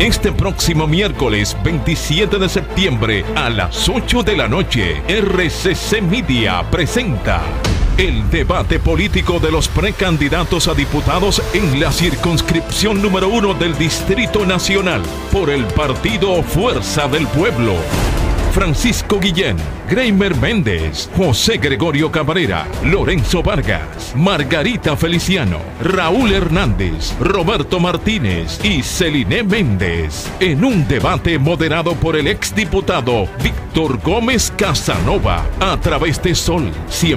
Este próximo miércoles 27 de septiembre a las 8 de la noche, RCC Media presenta el debate político de los precandidatos a diputados en la circunscripción número 1 del Distrito Nacional por el partido Fuerza del Pueblo. Francisco Guillén, Greimer Méndez, José Gregorio Cabrera, Lorenzo Vargas, Margarita Feliciano, Raúl Hernández, Roberto Martínez y Celiné Méndez, en un debate moderado por el exdiputado Víctor Gómez Casanova, a través de Sol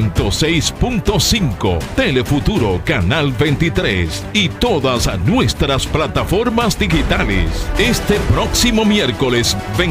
106.5, Telefuturo Canal 23 y todas nuestras plataformas digitales. Este próximo miércoles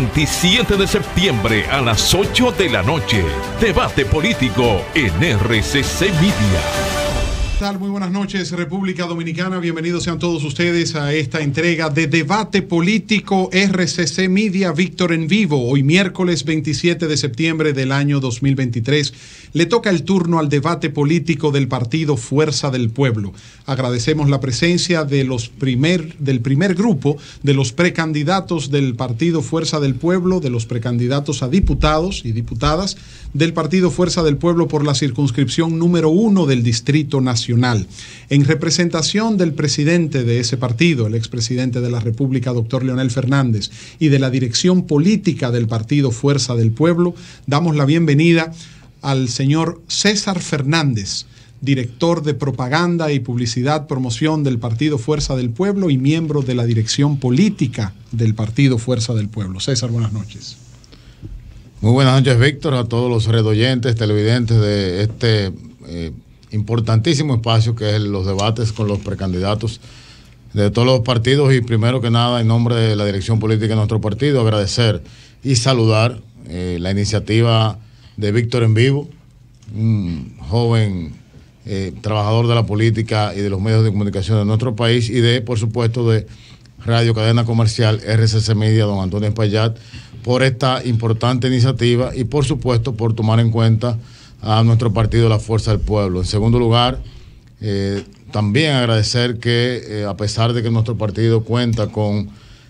27 de septiembre a las 8 de la noche. Debate político en RCC Media. ¿Qué tal? Muy buenas noches, República Dominicana. Bienvenidos sean todos ustedes a esta entrega de Debate Político RCC Media Víctor en Vivo. Hoy miércoles 27 de septiembre del año 2023. Le toca el turno al debate político del partido Fuerza del Pueblo. Agradecemos la presencia de del primer grupo de los precandidatos del partido Fuerza del Pueblo, de los precandidatos a diputados y diputadas del partido Fuerza del Pueblo por la circunscripción número 1 del Distrito Nacional. En representación del presidente de ese partido, el expresidente de la República, doctor Leonel Fernández, y de la dirección política del partido Fuerza del Pueblo, damos la bienvenida al señor César Fernández, director de propaganda y publicidad promoción del partido Fuerza del Pueblo y miembro de la dirección política del partido Fuerza del Pueblo. César, buenas noches. Muy buenas noches, Víctor, a todos los redoyentes, televidentes de este importantísimo espacio que es los debates con los precandidatos de todos los partidos. Y primero que nada, en nombre de la dirección política de nuestro partido, agradecer y saludar la iniciativa de Víctor en Vivo, un joven trabajador de la política y de los medios de comunicación de nuestro país, y por supuesto, de Radio Cadena Comercial RCC Media, don Antonio Espaillat, por esta importante iniciativa y por supuesto por tomar en cuenta a nuestro partido La Fuerza del Pueblo. En segundo lugar, también agradecer que a pesar de que nuestro partido cuenta con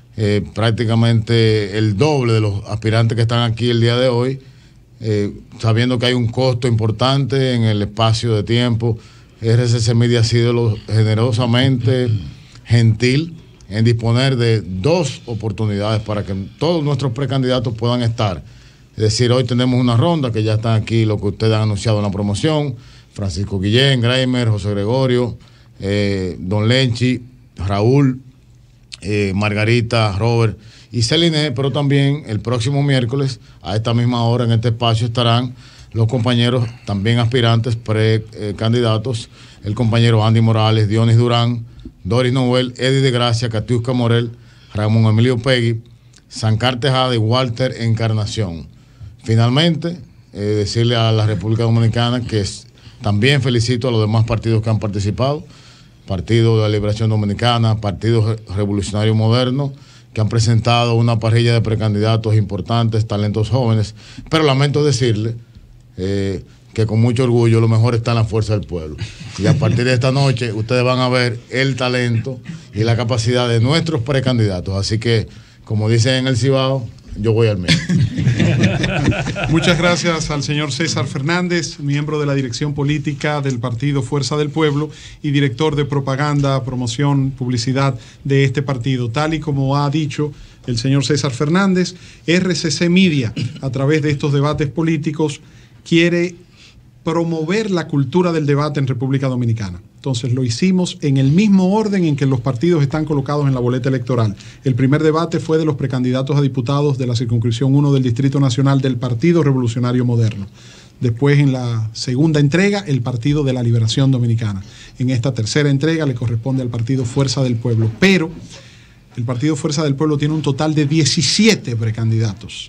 prácticamente el doble de los aspirantes que están aquí el día de hoy, sabiendo que hay un costo importante en el espacio de tiempo, RCC Media ha sido generosamente gentil en disponer de 2 oportunidades para que todos nuestros precandidatos puedan estar. Es decir, hoy tenemos una ronda que ya están aquí, lo que ustedes han anunciado en la promoción: Francisco Guillén, Greimer, José Gregorio, Don Lenchi, Raúl, Margarita, Robert y Celiné, pero también el próximo miércoles a esta misma hora en este espacio estarán los compañeros también aspirantes precandidatos, el compañero Andy Morales, Dionis Durán, Doris Noel, Eddie de Gracia, Catiusca Morel, Ramón Emilio Pegui, Sancar Tejada y Walter Encarnación. Finalmente, decirle a la República Dominicana que también felicito a los demás partidos que han participado: Partido de la Liberación Dominicana, Partido Revolucionario Moderno, que han presentado una parrilla de precandidatos importantes, talentos jóvenes, pero lamento decirle que con mucho orgullo lo mejor está en la Fuerza del Pueblo. Y a partir de esta noche ustedes van a ver el talento y la capacidad de nuestros precandidatos. Así que, como dicen en el Cibao, yo voy al mío. Muchas gracias al señor César Fernández, miembro de la dirección política del partido Fuerza del Pueblo y director de propaganda, promoción, publicidad de este partido. Tal y como ha dicho el señor César Fernández, RCC Media, a través de estos debates políticos, quiere promover la cultura del debate en República Dominicana. Entonces lo hicimos en el mismo orden en que los partidos están colocados en la boleta electoral. El primer debate fue de los precandidatos a diputados de la circunscripción 1 del Distrito Nacional del Partido Revolucionario Moderno. Después, en la segunda entrega, el Partido de la Liberación Dominicana. En esta tercera entrega le corresponde al Partido Fuerza del Pueblo. Pero el Partido Fuerza del Pueblo tiene un total de 17 precandidatos.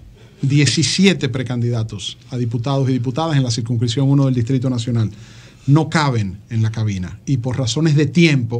17 precandidatos a diputados y diputadas en la circunscripción 1 del Distrito Nacional. No caben en la cabina y por razones de tiempo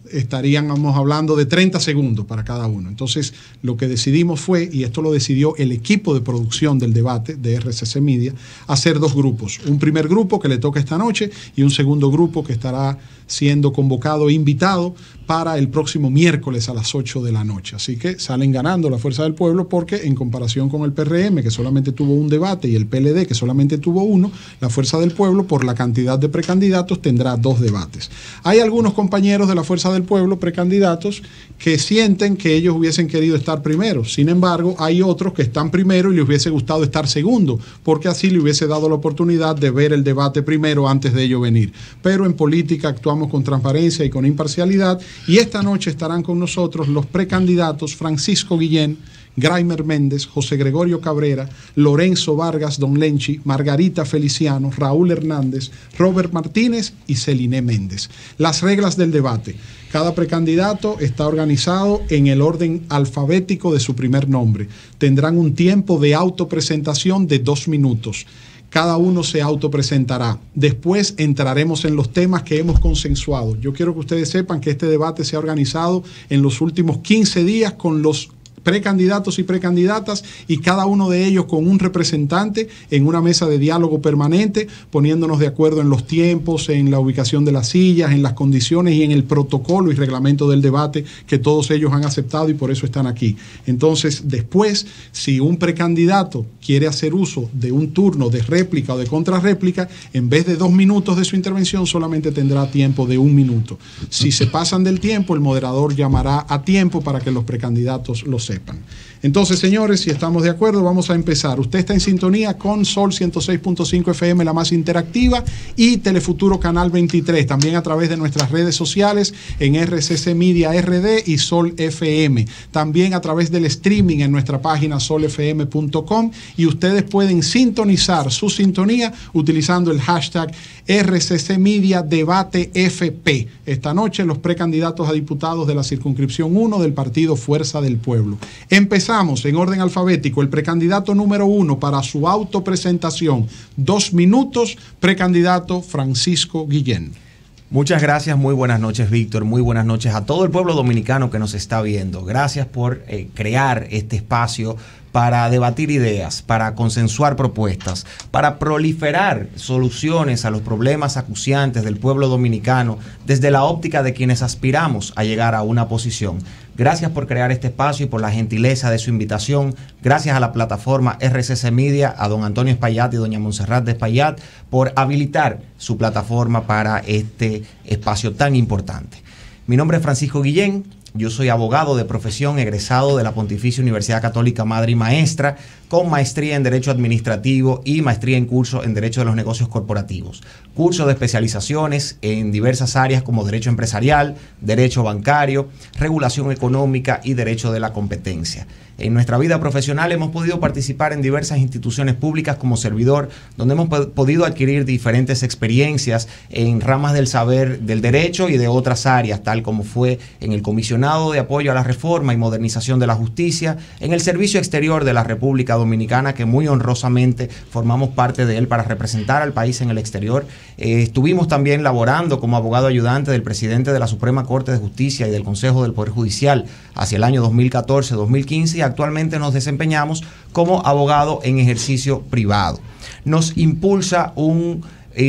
estaríamos hablando de 30 segundos para cada uno. Entonces, lo que decidimos fue, y esto lo decidió el equipo de producción del debate de RCC Media, hacer 2 grupos. Un primer grupo que le toca esta noche y un segundo grupo que estará siendo convocado e invitado para el próximo miércoles a las 8 de la noche. Así que salen ganando la Fuerza del Pueblo porque en comparación con el PRM, que solamente tuvo un debate, y el PLD, que solamente tuvo uno, la Fuerza del Pueblo, por la cantidad de precandidatos, tendrá 2 debates. Hay algunos compañeros de la Fuerza del Pueblo, precandidatos, que sienten que ellos hubiesen querido estar primero. Sin embargo, hay otros que están primero y les hubiese gustado estar segundo, porque así le hubiese dado la oportunidad de ver el debate primero antes de ello venir. Pero en política actuamos con transparencia y con imparcialidad, y esta noche estarán con nosotros los precandidatos Francisco Guillén, Graimer Méndez, José Gregorio Cabrera, Lorenzo Vargas Don Lenchi, Margarita Feliciano, Raúl Hernández, Robert Martínez y Celine Méndez. Las reglas del debate. Cada precandidato está organizado en el orden alfabético de su primer nombre. Tendrán un tiempo de autopresentación de 2 minutos. Cada uno se autopresentará. Después entraremos en los temas que hemos consensuado. Yo quiero que ustedes sepan que este debate se ha organizado en los últimos 15 días con los precandidatos y precandidatas, y cada uno de ellos con un representante en una mesa de diálogo permanente, poniéndonos de acuerdo en los tiempos, en la ubicación de las sillas, en las condiciones y en el protocolo y reglamento del debate que todos ellos han aceptado, y por eso están aquí. Entonces, después, si un precandidato quiere hacer uso de un turno de réplica o de contrarréplica, en vez de 2 minutos de su intervención, solamente tendrá tiempo de 1 minuto. Si se pasan del tiempo, el moderador llamará a tiempo para que los precandidatos lo sepan. Entonces, señores, si estamos de acuerdo, vamos a empezar. Usted está en sintonía con Sol 106.5 FM, la más interactiva, y Telefuturo Canal 23, también a través de nuestras redes sociales en RCC Media RD y Sol FM, también a través del streaming en nuestra página solfm.com, y ustedes pueden sintonizar su sintonía utilizando el hashtag RCC Media Debate FP. Esta noche los precandidatos a diputados de la circunscripción 1 del partido Fuerza del Pueblo. Empezamos en orden alfabético. El precandidato número 1 para su autopresentación, 2 minutos, precandidato Francisco Guillén. Muchas gracias, muy buenas noches, Víctor, muy buenas noches a todo el pueblo dominicano que nos está viendo. Gracias por crear este espacio para debatir ideas, para consensuar propuestas, para proliferar soluciones a los problemas acuciantes del pueblo dominicano desde la óptica de quienes aspiramos a llegar a una posición. Gracias por crear este espacio y por la gentileza de su invitación. Gracias a la plataforma RCC Media, a don Antonio Espaillat y doña Montserrat de Espaillat por habilitar su plataforma para este espacio tan importante. Mi nombre es Francisco Guillén. Yo soy abogado de profesión, egresado de la Pontificia Universidad Católica Madre y Maestra, con maestría en Derecho Administrativo y maestría en curso en Derecho de los Negocios Corporativos. Curso de especializaciones en diversas áreas como Derecho Empresarial, Derecho Bancario, Regulación Económica y Derecho de la Competencia. En nuestra vida profesional hemos podido participar en diversas instituciones públicas como servidor, donde hemos podido adquirir diferentes experiencias en ramas del saber del derecho y de otras áreas, tal como fue en el Comisionado de Apoyo a la Reforma y Modernización de la Justicia, en el Servicio Exterior de la República Dominicana, que muy honrosamente formamos parte de él para representar al país en el exterior. Estuvimos también laborando como abogado ayudante del presidente de la Suprema Corte de Justicia y del Consejo del Poder Judicial hacia el año 2014-2015 y actualmente nos desempeñamos como abogado en ejercicio privado. Nos impulsa un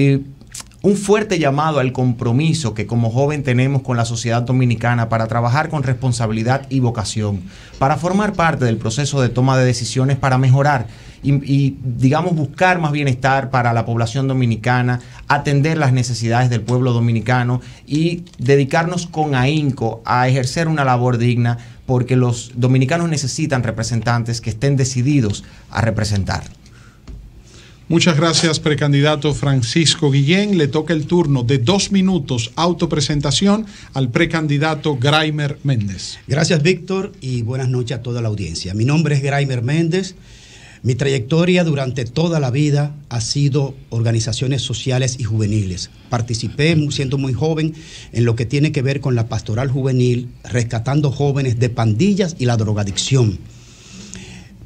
fuerte llamado al compromiso que como joven tenemos con la sociedad dominicana para trabajar con responsabilidad y vocación, para formar parte del proceso de toma de decisiones para mejorar y digamos buscar más bienestar para la población dominicana, atender las necesidades del pueblo dominicano y dedicarnos con ahínco a ejercer una labor digna, porque los dominicanos necesitan representantes que estén decididos a representar. Muchas gracias, precandidato Francisco Guillén. Le toca el turno de 2 minutos autopresentación al precandidato Graimer Méndez. Gracias, Víctor, y buenas noches a toda la audiencia. Mi nombre es Graimer Méndez. Mi trayectoria durante toda la vida ha sido organizaciones sociales y juveniles. Participé, siendo muy joven, en lo que tiene que ver con la pastoral juvenil, rescatando jóvenes de pandillas y la drogadicción.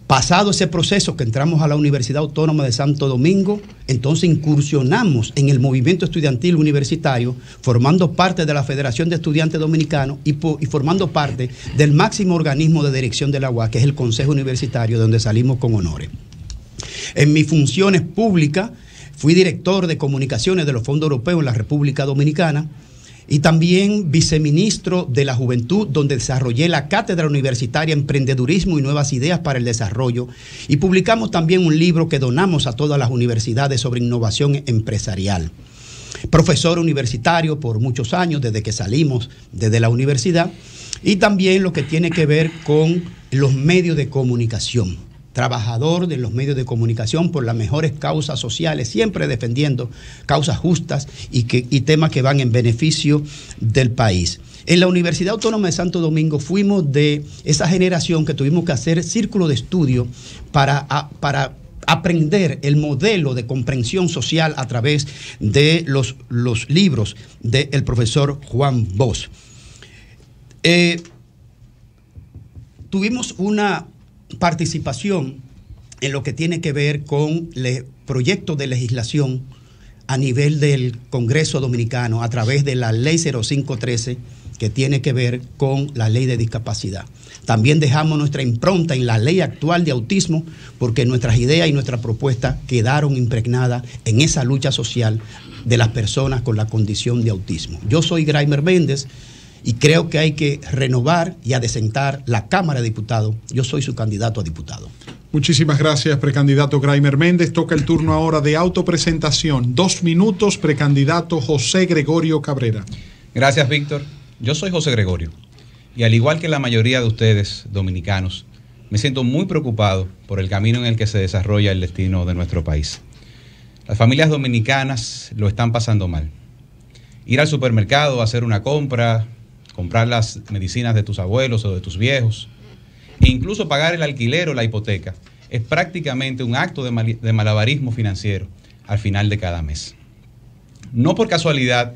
Pasado ese proceso que entramos a la Universidad Autónoma de Santo Domingo, entonces incursionamos en el movimiento estudiantil universitario, formando parte de la Federación de Estudiantes Dominicanos y formando parte del máximo organismo de dirección de la UAS, que es el Consejo Universitario, donde salimos con honores. En mis funciones públicas, fui director de comunicaciones de los fondos europeos en la República Dominicana, y también viceministro de la Juventud, donde desarrollé la Cátedra Universitaria Emprendedurismo y Nuevas Ideas para el Desarrollo, y publicamos también un libro que donamos a todas las universidades sobre innovación empresarial. Profesor universitario por muchos años, desde que salimos desde la universidad, y también lo que tiene que ver con los medios de comunicación. Trabajador de los medios de comunicación por las mejores causas sociales, siempre defendiendo causas justas y temas que van en beneficio del país. En la Universidad Autónoma de Santo Domingo fuimos de esa generación que tuvimos que hacer círculo de estudio para aprender el modelo de comprensión social a través de los libros del profesor Juan Bosch. Tuvimos una participación en lo que tiene que ver con proyectos de legislación a nivel del Congreso Dominicano a través de la Ley 0513, que tiene que ver con la Ley de Discapacidad. También dejamos nuestra impronta en la ley actual de autismo, porque nuestras ideas y nuestras propuestas quedaron impregnadas en esa lucha social de las personas con la condición de autismo. Yo soy Graimer Méndez, y creo que hay que renovar y adecentar la Cámara de Diputados. Yo soy su candidato a diputado. Muchísimas gracias, precandidato Graimer Méndez. Toca el turno ahora de autopresentación. 2 minutos, precandidato José Gregorio Cabrera. Gracias, Víctor. Yo soy José Gregorio. Y al igual que la mayoría de ustedes, dominicanos, me siento muy preocupado por el camino en el que se desarrolla el destino de nuestro país. Las familias dominicanas lo están pasando mal. Ir al supermercado a hacer una compra, comprar las medicinas de tus abuelos o de tus viejos, e incluso pagar el alquiler o la hipoteca, es prácticamente un acto de malabarismo financiero al final de cada mes. No por casualidad,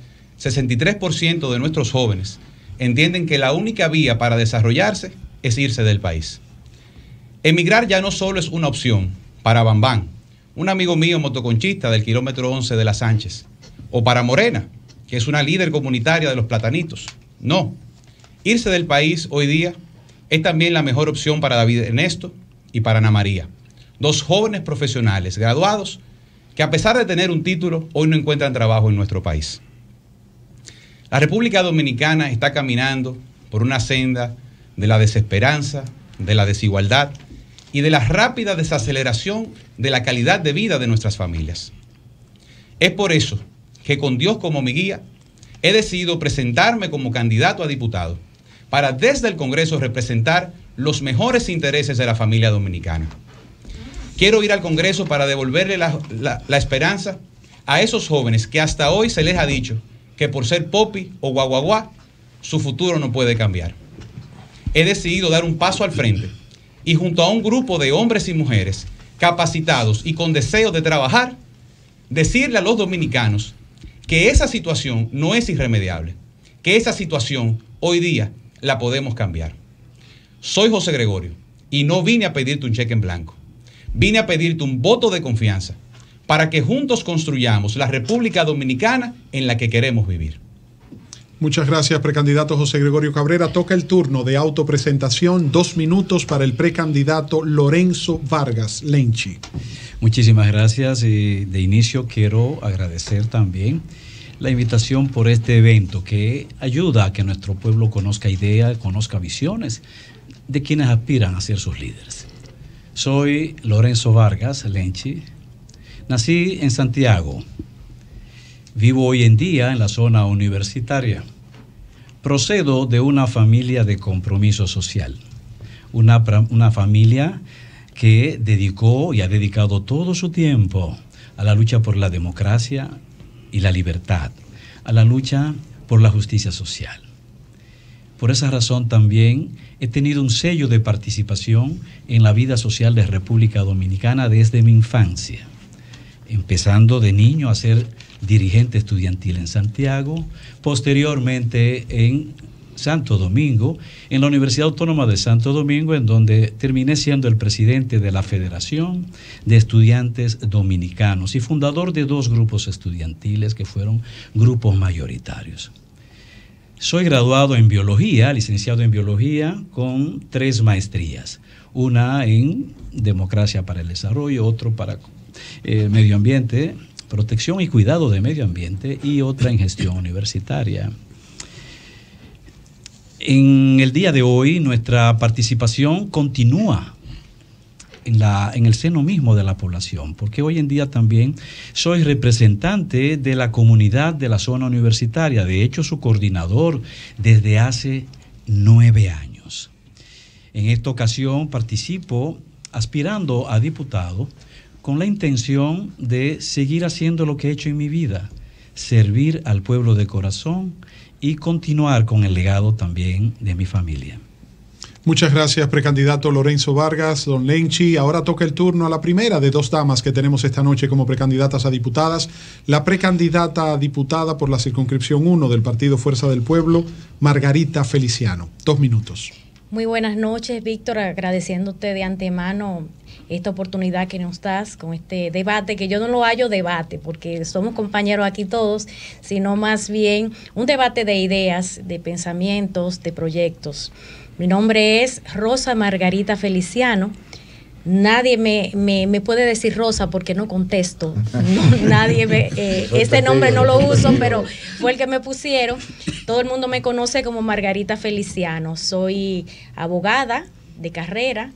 63% de nuestros jóvenes entienden que la única vía para desarrollarse es irse del país. Emigrar ya no solo es una opción para Bambán, un amigo mío motoconchista del kilómetro 11 de la Sánchez, o para Morena, que es una líder comunitaria de los Platanitos. No, irse del país hoy día es también la mejor opción para David Ernesto y para Ana María, 2 jóvenes profesionales graduados que, a pesar de tener un título, hoy no encuentran trabajo en nuestro país. La República Dominicana está caminando por una senda de la desesperanza, de la desigualdad y de la rápida desaceleración de la calidad de vida de nuestras familias. Es por eso que, con Dios como mi guía, he decidido presentarme como candidato a diputado para desde el Congreso representar los mejores intereses de la familia dominicana. Quiero ir al Congreso para devolverle la esperanza a esos jóvenes que hasta hoy se les ha dicho que por ser popi o guaguaguá, su futuro no puede cambiar. He decidido dar un paso al frente y, junto a un grupo de hombres y mujeres capacitados y con deseo de trabajar, decirle a los dominicanos que esa situación no es irremediable, que esa situación hoy día la podemos cambiar. Soy José Gregorio y no vine a pedirte un cheque en blanco. Vine a pedirte un voto de confianza para que juntos construyamos la República Dominicana en la que queremos vivir. Muchas gracias, precandidato José Gregorio Cabrera. Toca el turno de autopresentación. 2 minutos para el precandidato Lorenzo Vargas Lenchi. Muchísimas gracias. De inicio quiero agradecer también la invitación por este evento que ayuda a que nuestro pueblo conozca ideas, conozca visiones de quienes aspiran a ser sus líderes. Soy Lorenzo Vargas Lenchi. Nací en Santiago. Vivo hoy en día en la zona universitaria. Procedo de una familia de compromiso social. Una familia que dedicó y ha dedicado todo su tiempo a la lucha por la democracia y la libertad, a la lucha por la justicia social. Por esa razón también he tenido un sello de participación en la vida social de República Dominicana desde mi infancia, empezando de niño a ser dirigente estudiantil en Santiago, posteriormente en Santo Domingo, en la Universidad Autónoma de Santo Domingo, en donde terminé siendo el presidente de la Federación de Estudiantes Dominicanos y fundador de 2 grupos estudiantiles que fueron grupos mayoritarios. Soy graduado en biología, licenciado en biología, con 3 maestrías. Una en democracia para el desarrollo, otro para medio ambiente, protección y cuidado de medio ambiente, y otra en gestión universitaria. En el día de hoy, nuestra participación continúa en el seno mismo de la población, porque hoy en día también soy representante de la comunidad de la zona universitaria, de hecho su coordinador desde hace 9 años. En esta ocasión participo aspirando a diputado con la intención de seguir haciendo lo que he hecho en mi vida, servir al pueblo de corazón y continuar con el legado también de mi familia. Muchas gracias, precandidato Lorenzo Vargas. Don Lenchi, ahora toca el turno a la primera de 2 damas que tenemos esta noche como precandidatas a diputadas. La precandidata a diputada por la circunscripción 1 del Partido Fuerza del Pueblo, Margarita Feliciano. 2 minutos. Muy buenas noches, Víctor, agradeciéndote de antemano esta oportunidad que nos das con este debate, que yo no lo hallo debate, porque somos compañeros aquí todos, sino más bien un debate de ideas, de pensamientos, de proyectos. Mi nombre es Rosa Margarita Feliciano. Nadie me puede decir Rosa porque no contesto. Este nombre no lo uso, pero fue el que me pusieron. Todo el mundo me conoce como Margarita Feliciano. Soy abogada de carrera.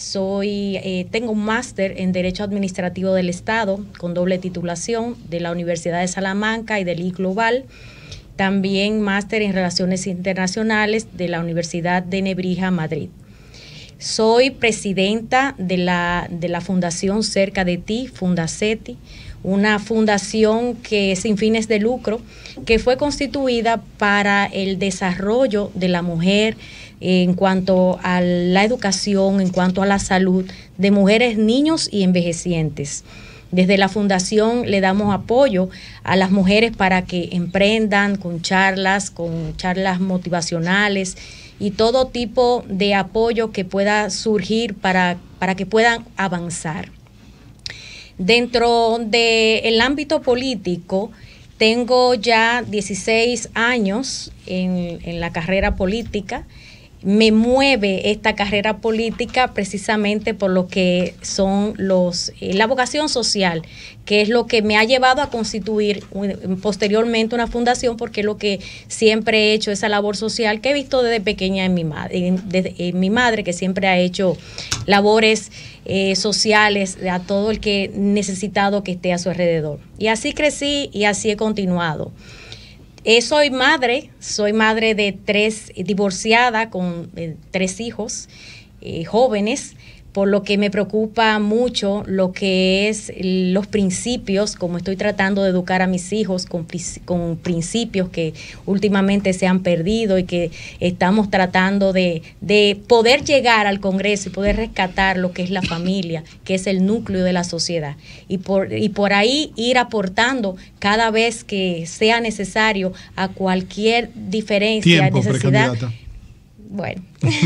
Tengo un máster en Derecho Administrativo del Estado con doble titulación de la Universidad de Salamanca y del I-Global. También máster en Relaciones Internacionales de la Universidad de Nebrija, Madrid. Soy presidenta de la Fundación Cerca de Ti, Fundaceti, una fundación que sin fines de lucro, que fue constituida para el desarrollo de la mujer en cuanto a la educación, en cuanto a la salud de mujeres, niños y envejecientes. Desde la fundación le damos apoyo a las mujeres para que emprendan con charlas motivacionales y todo tipo de apoyo que pueda surgir para que puedan avanzar. Dentro del ámbito político, tengo ya 16 años en la carrera política. Me mueve esta carrera política precisamente por lo que son la vocación social, que es lo que me ha llevado a constituir posteriormente una fundación, porque es lo que siempre he hecho, esa labor social que he visto desde pequeña en mi madre, que siempre ha hecho labores sociales a todo el que necesitado que esté a su alrededor. Y así crecí y así he continuado. Soy madre de 3, divorciada con 3 hijos jóvenes, por lo que me preocupa mucho lo que es los principios, como estoy tratando de educar a mis hijos con principios que últimamente se han perdido y que estamos tratando de poder llegar al Congreso y poder rescatar lo que es la familia, que es el núcleo de la sociedad. Y por ahí ir aportando cada vez que sea necesario a cualquier diferencia, necesidad. Bueno.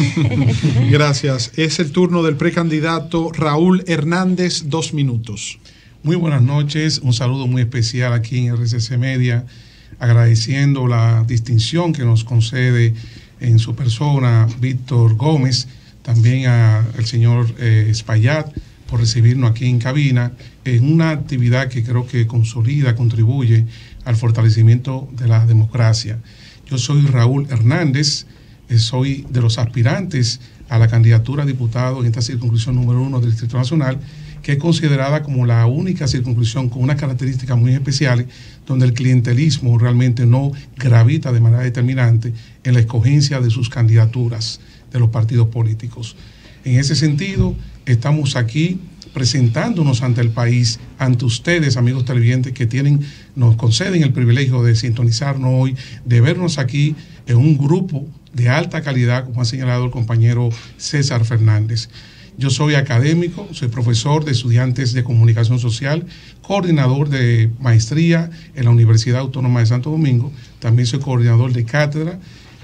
Gracias. Es el turno del precandidato Raúl Hernández, 2 minutos. Muy buenas noches. Un saludo muy especial aquí en RCC Media, agradeciendo la distinción que nos concede en su persona Víctor Gómez, también al señor Espaillat por recibirnos aquí en cabina en una actividad que creo que consolida, contribuye al fortalecimiento de la democracia. Yo soy Raúl Hernández. Soy de los aspirantes a la candidatura a diputado en esta circunscripción número 1 del Distrito Nacional, que es considerada como la única circunscripción con unas características muy especiales, donde el clientelismo realmente no gravita de manera determinante en la escogencia de sus candidaturas de los partidos políticos. En ese sentido, estamos aquí presentándonos ante el país, ante ustedes, amigos televidentes, que nos conceden el privilegio de sintonizarnos hoy, de vernos aquí en un grupo de alta calidad, como ha señalado el compañero César Fernández. Yo soy académico, soy profesor de estudiantes de comunicación social, coordinador de maestría en la Universidad Autónoma de Santo Domingo, también soy coordinador de cátedra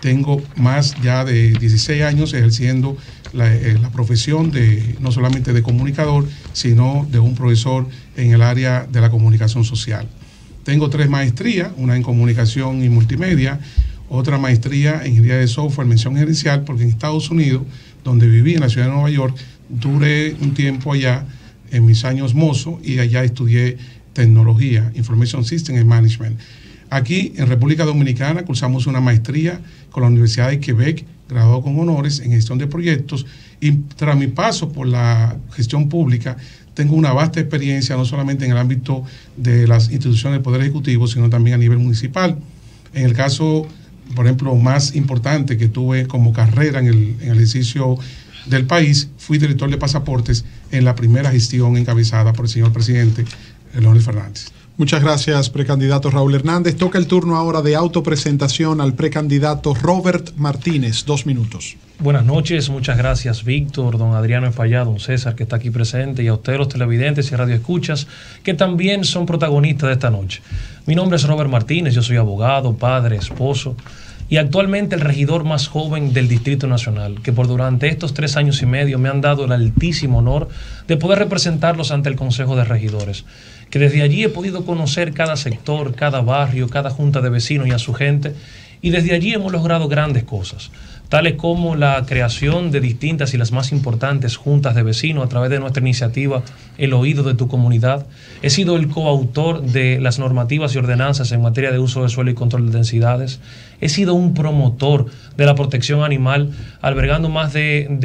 tengo más ya de 16 años ejerciendo la profesión no solamente de comunicador, sino de un profesor en el área de la comunicación social. Tengo 3 maestrías, una en comunicación y multimedia, otra maestría en ingeniería de software, mención gerencial, porque en Estados Unidos, donde viví, en la ciudad de Nueva York, duré un tiempo allá en mis años mozo y allá estudié tecnología, Information System and Management. Aquí en República Dominicana cursamos una maestría con la Universidad de Quebec, graduado con honores en gestión de proyectos, y tras mi paso por la gestión pública tengo una vasta experiencia no solamente en el ámbito de las instituciones del Poder Ejecutivo, sino también a nivel municipal. En el caso, por ejemplo, más importante que tuve como carrera en el ejercicio del país, fui director de pasaportes en la primera gestión encabezada por el señor presidente Leónidas Fernández. Muchas gracias, precandidato Raúl Hernández. Toca el turno ahora de autopresentación al precandidato Robert Martínez. 2 minutos. Buenas noches, muchas gracias, Víctor, don Adriano Enfayado, don César, que está aquí presente, y a ustedes, los televidentes y radioescuchas, que también son protagonistas de esta noche. Mi nombre es Robert Martínez, yo soy abogado, padre, esposo, y actualmente el regidor más joven del Distrito Nacional, que durante estos 3 años y medio me han dado el altísimo honor de poder representarlos ante el Consejo de Regidores, que desde allí he podido conocer cada sector, cada barrio, cada junta de vecinos y a su gente, y desde allí hemos logrado grandes cosas, tales como la creación de distintas y las más importantes juntas de vecinos a través de nuestra iniciativa El Oído de tu Comunidad. He sido el coautor de las normativas y ordenanzas en materia de uso de suelo y control de densidades. He sido un promotor de la protección animal, albergando más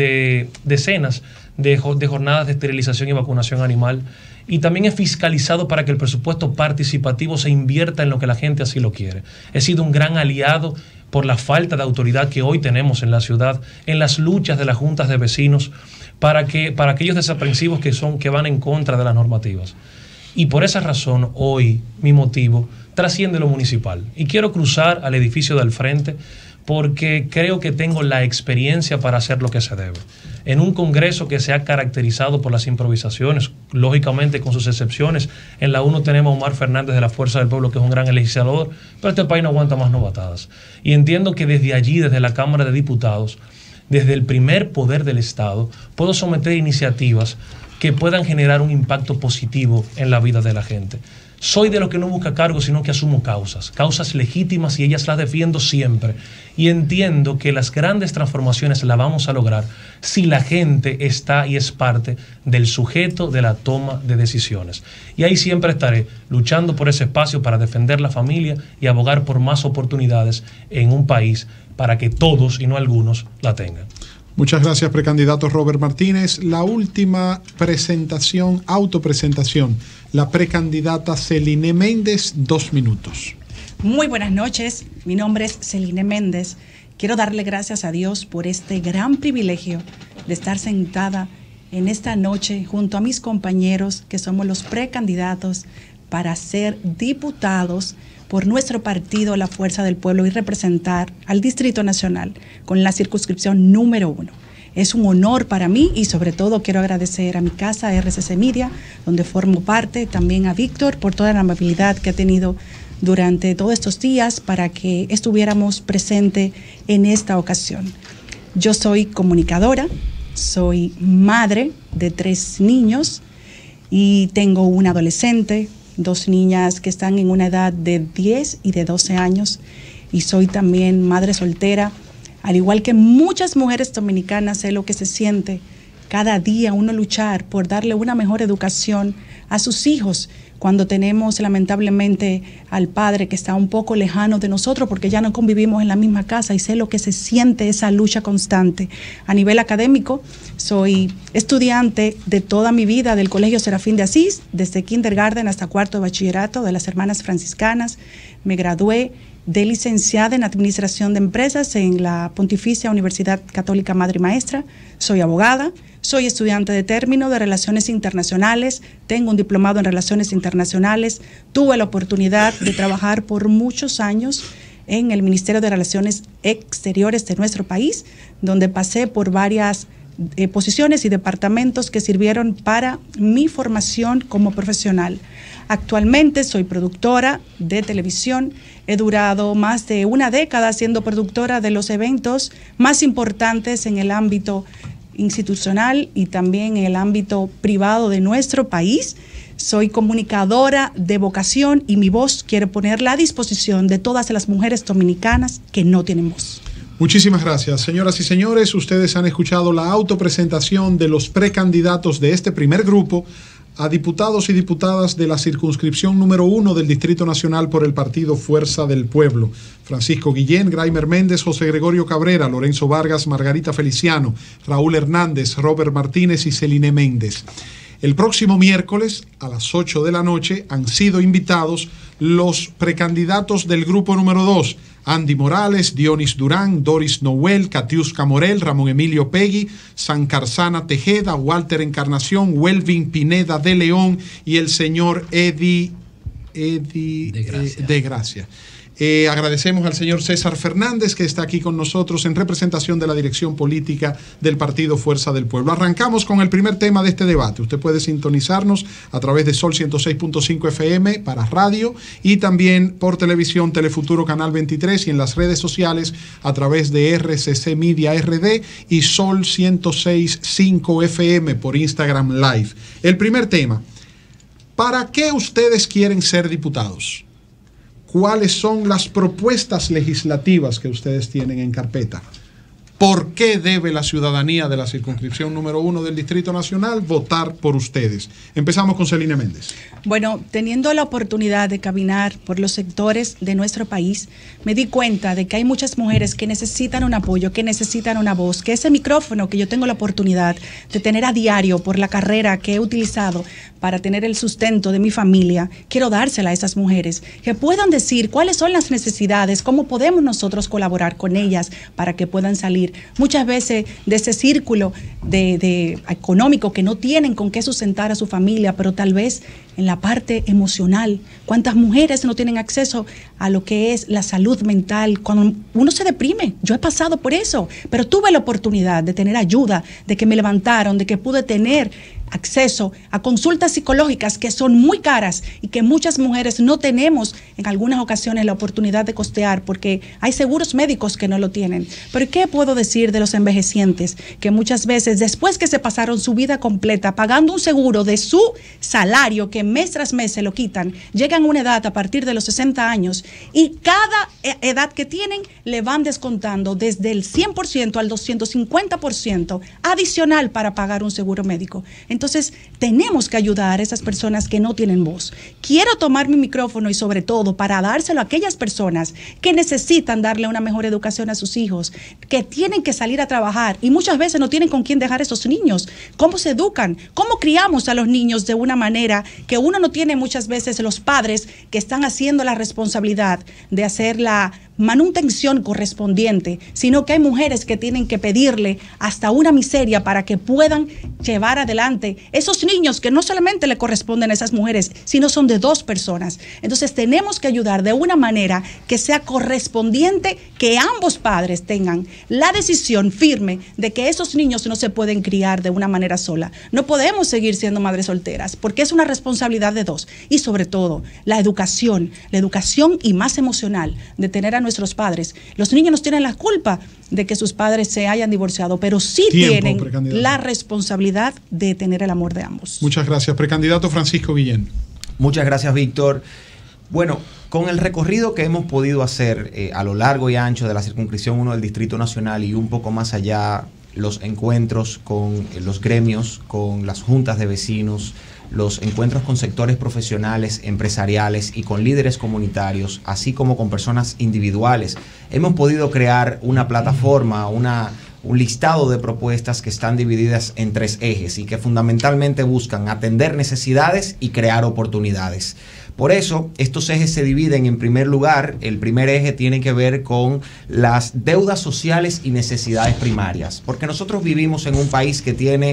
de decenas de jornadas de esterilización y vacunación animal. Y también he fiscalizado para que el presupuesto participativo se invierta en lo que la gente así lo quiere. He sido un gran aliado por la falta de autoridad que hoy tenemos en la ciudad, en las luchas de las juntas de vecinos, para aquellos desaprensivos que van en contra de las normativas. Y por esa razón, hoy, mi motivo trasciende lo municipal. Y quiero cruzar al edificio del frente porque creo que tengo la experiencia para hacer lo que se debe. En un Congreso que se ha caracterizado por las improvisaciones, lógicamente con sus excepciones. En la 1 tenemos a Omar Fernández de la Fuerza del Pueblo, que es un gran legislador, pero este país no aguanta más novatadas. Y entiendo que desde allí, desde la Cámara de Diputados, desde el primer poder del Estado, puedo someter iniciativas que puedan generar un impacto positivo en la vida de la gente. Soy de los que no busca cargos, sino que asumo causas legítimas, y ellas las defiendo siempre. Y entiendo que las grandes transformaciones las vamos a lograr si la gente está y es parte del sujeto de la toma de decisiones. Y ahí siempre estaré luchando por ese espacio para defender la familia y abogar por más oportunidades en un país para que todos y no algunos la tengan. Muchas gracias, precandidato Robert Martínez. La última presentación, autopresentación, la precandidata Celine Méndez, 2 minutos. Muy buenas noches, mi nombre es Celine Méndez. Quiero darle gracias a Dios por este gran privilegio de estar sentada en esta noche junto a mis compañeros que somos los precandidatos para ser diputados por nuestro partido, la Fuerza del Pueblo, y representar al Distrito Nacional con la circunscripción número 1. Es un honor para mí y sobre todo quiero agradecer a mi casa RCC Media, donde formo parte, también a Víctor por toda la amabilidad que ha tenido durante todos estos días para que estuviéramos presentes en esta ocasión. Yo soy comunicadora, soy madre de 3 niños y tengo una adolescente, 2 niñas que están en una edad de 10 y de 12 años, y soy también madre soltera. Al igual que muchas mujeres dominicanas, sé lo que se siente cada día uno luchar por darle una mejor educación a sus hijos cuando tenemos lamentablemente al padre que está un poco lejano de nosotros porque ya no convivimos en la misma casa, y sé lo que se siente esa lucha constante. A nivel académico, soy estudiante de toda mi vida del Colegio Serafín de Asís, desde kindergarten hasta 4º de bachillerato de las Hermanas Franciscanas. Me gradué de licenciada en Administración de Empresas en la Pontificia Universidad Católica Madre y Maestra. Soy abogada, soy estudiante de término de Relaciones Internacionales, tengo un diplomado en Relaciones Internacionales, tuve la oportunidad de trabajar por muchos años en el Ministerio de Relaciones Exteriores de nuestro país, donde pasé por varias posiciones y departamentos que sirvieron para mi formación como profesional. Actualmente soy productora de televisión. He durado más de una década siendo productora de los eventos más importantes en el ámbito institucional y también en el ámbito privado de nuestro país. Soy comunicadora de vocación y mi voz quiero ponerla a disposición de todas las mujeres dominicanas que no tienen voz. Muchísimas gracias. Señoras y señores, ustedes han escuchado la autopresentación de los precandidatos de este primer grupo a diputados y diputadas de la circunscripción número 1 del Distrito Nacional por el partido Fuerza del Pueblo. Francisco Guillén, Graimer Méndez, José Gregorio Cabrera, Lorenzo Vargas, Margarita Feliciano, Raúl Hernández, Robert Martínez y Celine Méndez. El próximo miércoles a las 8 de la noche han sido invitados los precandidatos del grupo número 2, Andy Morales, Dionis Durán, Doris Noel, Catiusca Morel, Ramón Emilio Pegui, Sancarsana Tejeda, Walter Encarnación, Welvin Pineda de León y el señor Eddie de Gracia. Agradecemos al señor César Fernández que está aquí con nosotros en representación de la dirección política del partido Fuerza del Pueblo. Arrancamos con el primer tema de este debate. Usted puede sintonizarnos a través de Sol 106.5 FM para radio y también por televisión Telefuturo Canal 23 y en las redes sociales a través de RCC Media RD y Sol 106.5 FM por Instagram Live. El primer tema, ¿para qué ustedes quieren ser diputados? ¿Cuáles son las propuestas legislativas que ustedes tienen en carpeta? ¿Por qué debe la ciudadanía de la circunscripción número 1 del Distrito Nacional votar por ustedes? Empezamos con Celine Méndez. Bueno, teniendo la oportunidad de caminar por los sectores de nuestro país, me di cuenta de que hay muchas mujeres que necesitan un apoyo, que necesitan una voz, que ese micrófono que yo tengo la oportunidad de tener a diario por la carrera que he utilizado para tener el sustento de mi familia, quiero dársela a esas mujeres, que puedan decir cuáles son las necesidades, cómo podemos nosotros colaborar con ellas para que puedan salir muchas veces de ese círculo de económico que no tienen con qué sustentar a su familia, pero tal vez en la parte emocional. ¿Cuántas mujeres no tienen acceso a lo que es la salud mental cuando uno se deprime? Yo he pasado por eso, pero tuve la oportunidad de tener ayuda, de que me levantaron, de que pude tener acceso a consultas psicológicas que son muy caras y que muchas mujeres no tenemos en algunas ocasiones la oportunidad de costear porque hay seguros médicos que no lo tienen. Pero ¿qué puedo decir de los envejecientes? Que muchas veces después que se pasaron su vida completa pagando un seguro de su salario que mes tras mes se lo quitan, llegan a una edad a partir de los 60 años y cada edad que tienen le van descontando desde el 100% al 250% adicional para pagar un seguro médico. Entonces, tenemos que ayudar a esas personas que no tienen voz. Quiero tomar mi micrófono y sobre todo para dárselo a aquellas personas que necesitan darle una mejor educación a sus hijos, que tienen que salir a trabajar y muchas veces no tienen con quién dejar a esos niños. ¿Cómo se educan? ¿Cómo criamos a los niños de una manera que uno no tiene muchas veces los padres que están haciendo la responsabilidad de hacer la manutención correspondiente, sino que hay mujeres que tienen que pedirle hasta una miseria para que puedan llevar adelante esos niños que no solamente le corresponden a esas mujeres, sino son de dos personas. Entonces tenemos que ayudar de una manera que sea correspondiente, que ambos padres tengan la decisión firme de que esos niños no se pueden criar de una manera sola. No podemos seguir siendo madres solteras porque es una responsabilidad de dos. Y sobre todo, la educación y más emocional de tener a nuestros padres. Los niños no tienen la culpa de que sus padres se hayan divorciado, pero sí tienen la responsabilidad de tener el amor de ambos. Muchas gracias. Precandidato Francisco Guillén. Muchas gracias, Víctor. Bueno, con el recorrido que hemos podido hacer a lo largo y ancho de la circunscripción 1 del Distrito Nacional y un poco más allá, los encuentros con los gremios, con las juntas de vecinos, los encuentros con sectores profesionales, empresariales y con líderes comunitarios, así como con personas individuales, hemos podido crear una plataforma, un listado de propuestas que están divididas en 3 ejes y que fundamentalmente buscan atender necesidades y crear oportunidades. Por eso, estos ejes se dividen en primer lugar. El primer eje tiene que ver con las deudas sociales y necesidades primarias, porque nosotros vivimos en un país que tiene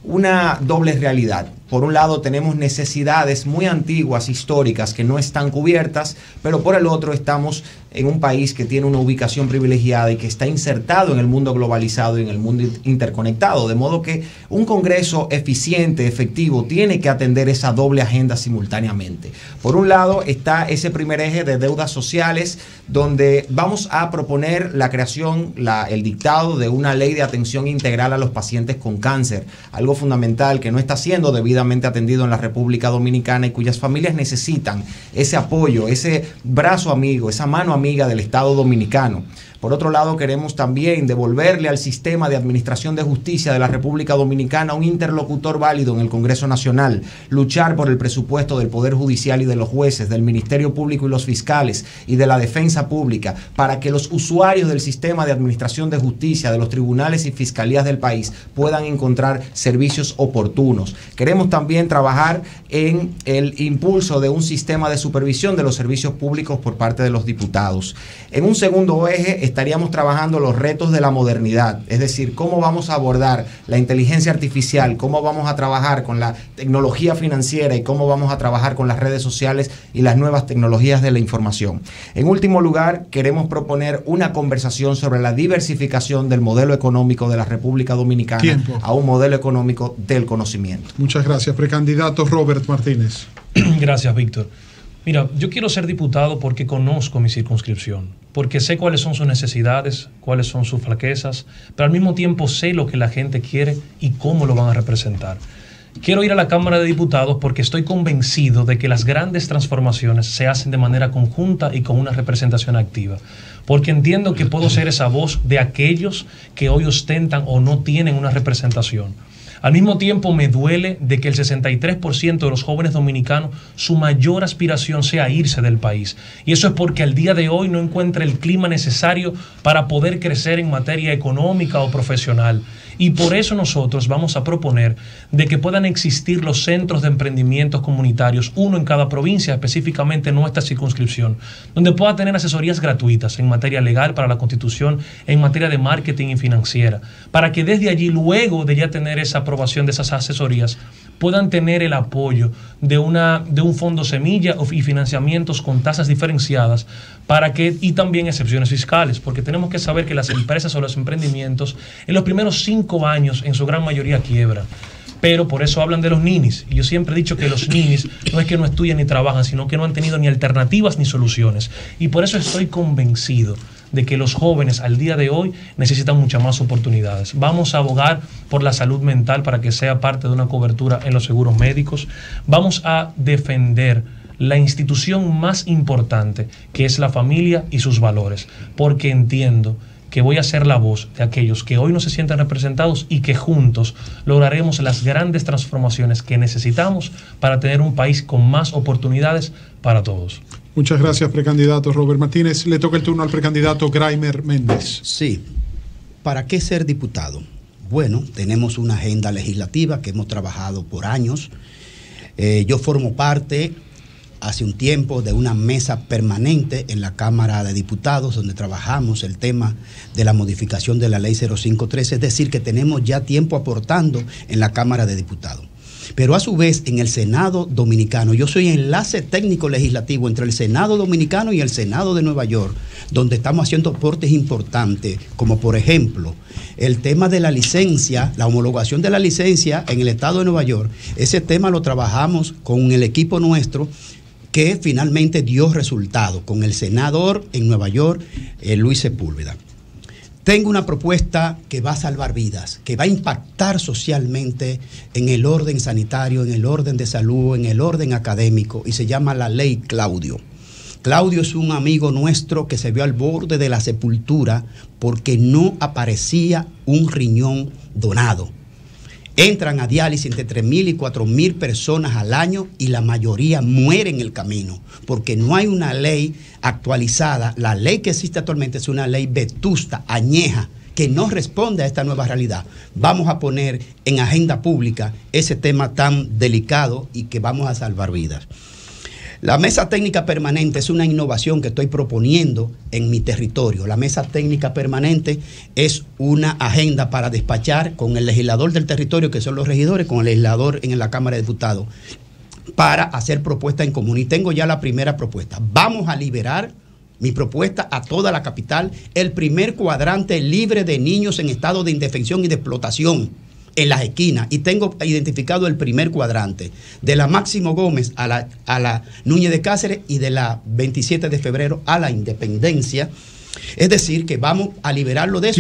una doble realidad. Por un lado tenemos necesidades muy antiguas, históricas, que no están cubiertas, pero por el otro estamos en un país que tiene una ubicación privilegiada y que está insertado en el mundo globalizado y en el mundo interconectado, de modo que un Congreso eficiente, efectivo, tiene que atender esa doble agenda simultáneamente. Por un lado está ese primer eje de deudas sociales, donde vamos a proponer la creación, el dictado de una ley de atención integral a los pacientes con cáncer, algo fundamental que no está siendo debidamente atendido en la República Dominicana y cuyas familias necesitan ese apoyo, ese brazo amigo, esa mano amiga del Estado dominicano. Por otro lado, queremos también devolverle al sistema de administración de justicia de la República Dominicana un interlocutor válido en el Congreso Nacional, luchar por el presupuesto del Poder Judicial y de los jueces, del Ministerio Público y los fiscales y de la Defensa Pública, para que los usuarios del sistema de administración de justicia, de los tribunales y fiscalías del país puedan encontrar servicios oportunos. Queremos también trabajar en el impulso de un sistema de supervisión de los servicios públicos por parte de los diputados. En un segundo eje estaríamos trabajando los retos de la modernidad, es decir, cómo vamos a abordar la inteligencia artificial, cómo vamos a trabajar con la tecnología financiera y cómo vamos a trabajar con las redes sociales y las nuevas tecnologías de la información. En último lugar, queremos proponer una conversación sobre la diversificación del modelo económico de la República Dominicana a un modelo económico del conocimiento. Muchas gracias. Precandidato Robert Martínez. Gracias, Víctor. Mira, yo quiero ser diputado porque conozco mi circunscripción, porque sé cuáles son sus necesidades, cuáles son sus flaquezas, pero al mismo tiempo sé lo que la gente quiere y cómo lo van a representar. Quiero ir a la Cámara de Diputados porque estoy convencido de que las grandes transformaciones se hacen de manera conjunta y con una representación activa, porque entiendo que puedo ser esa voz de aquellos que hoy ostentan o no tienen una representación. Al mismo tiempo me duele de que el 63% de los jóvenes dominicanos, su mayor aspiración sea irse del país. Y eso es porque al día de hoy no encuentra el clima necesario para poder crecer en materia económica o profesional. Y por eso nosotros vamos a proponer de que puedan existir los centros de emprendimientos comunitarios, uno en cada provincia, específicamente en nuestra circunscripción, donde pueda tener asesorías gratuitas en materia legal para la Constitución, en materia de marketing y financiera, para que desde allí, luego de ya tener esa aprobación de esas asesorías, puedan tener el apoyo de un fondo semilla y financiamientos con tasas diferenciadas y también excepciones fiscales, porque tenemos que saber que las empresas o los emprendimientos en los primeros 5 años en su gran mayoría quiebran. Pero por eso hablan de los ninis. Y yo siempre he dicho que los ninis no es que no estudian ni trabajan, sino que no han tenido ni alternativas ni soluciones. Y por eso estoy convencido de que los jóvenes al día de hoy necesitan muchas más oportunidades. Vamos a abogar por la salud mental para que sea parte de una cobertura en los seguros médicos. Vamos a defender la institución más importante, que es la familia y sus valores, porque entiendo que voy a ser la voz de aquellos que hoy no se sienten representados y que juntos lograremos las grandes transformaciones que necesitamos para tener un país con más oportunidades para todos. Muchas gracias, precandidato Robert Martínez. Le toca el turno al precandidato Graimer Méndez. Sí. ¿Para qué ser diputado? Bueno, tenemos una agenda legislativa que hemos trabajado por años. Yo formo parte hace un tiempo de una mesa permanente en la Cámara de Diputados donde trabajamos el tema de la modificación de la Ley 0513, es decir, que tenemos ya tiempo aportando en la Cámara de Diputados. Pero a su vez en el Senado Dominicano, yo soy enlace técnico legislativo entre el Senado Dominicano y el Senado de Nueva York, donde estamos haciendo aportes importantes, como por ejemplo el tema de la licencia, la homologación de la licencia en el Estado de Nueva York. Ese tema lo trabajamos con el equipo nuestro, que finalmente dio resultado con el senador en Nueva York, Luis Sepúlveda. Tengo una propuesta que va a salvar vidas, que va a impactar socialmente en el orden sanitario, en el orden de salud, en el orden académico, y se llama la Ley Claudio. Claudio es un amigo nuestro que se vio al borde de la sepultura porque no aparecía un riñón donado. Entran a diálisis entre 3.000 y 4.000 personas al año y la mayoría mueren en el camino porque no hay una ley actualizada. La ley que existe actualmente es una ley vetusta, añeja, que no responde a esta nueva realidad. Vamos a poner en agenda pública ese tema tan delicado y que vamos a salvar vidas. La mesa técnica permanente es una innovación que estoy proponiendo en mi territorio. La mesa técnica permanente es una agenda para despachar con el legislador del territorio, que son los regidores, con el legislador en la Cámara de Diputados, para hacer propuestas en común. Y tengo ya la primera propuesta. Vamos a liberar mi propuesta a toda la capital, el primer cuadrante libre de niños en estado de indefensión y de explotación en las esquinas. Y tengo identificado el primer cuadrante, de la Máximo Gómez a la Núñez de Cáceres y de la 27 de febrero a la Independencia. Es decir, que vamos a liberarlo de eso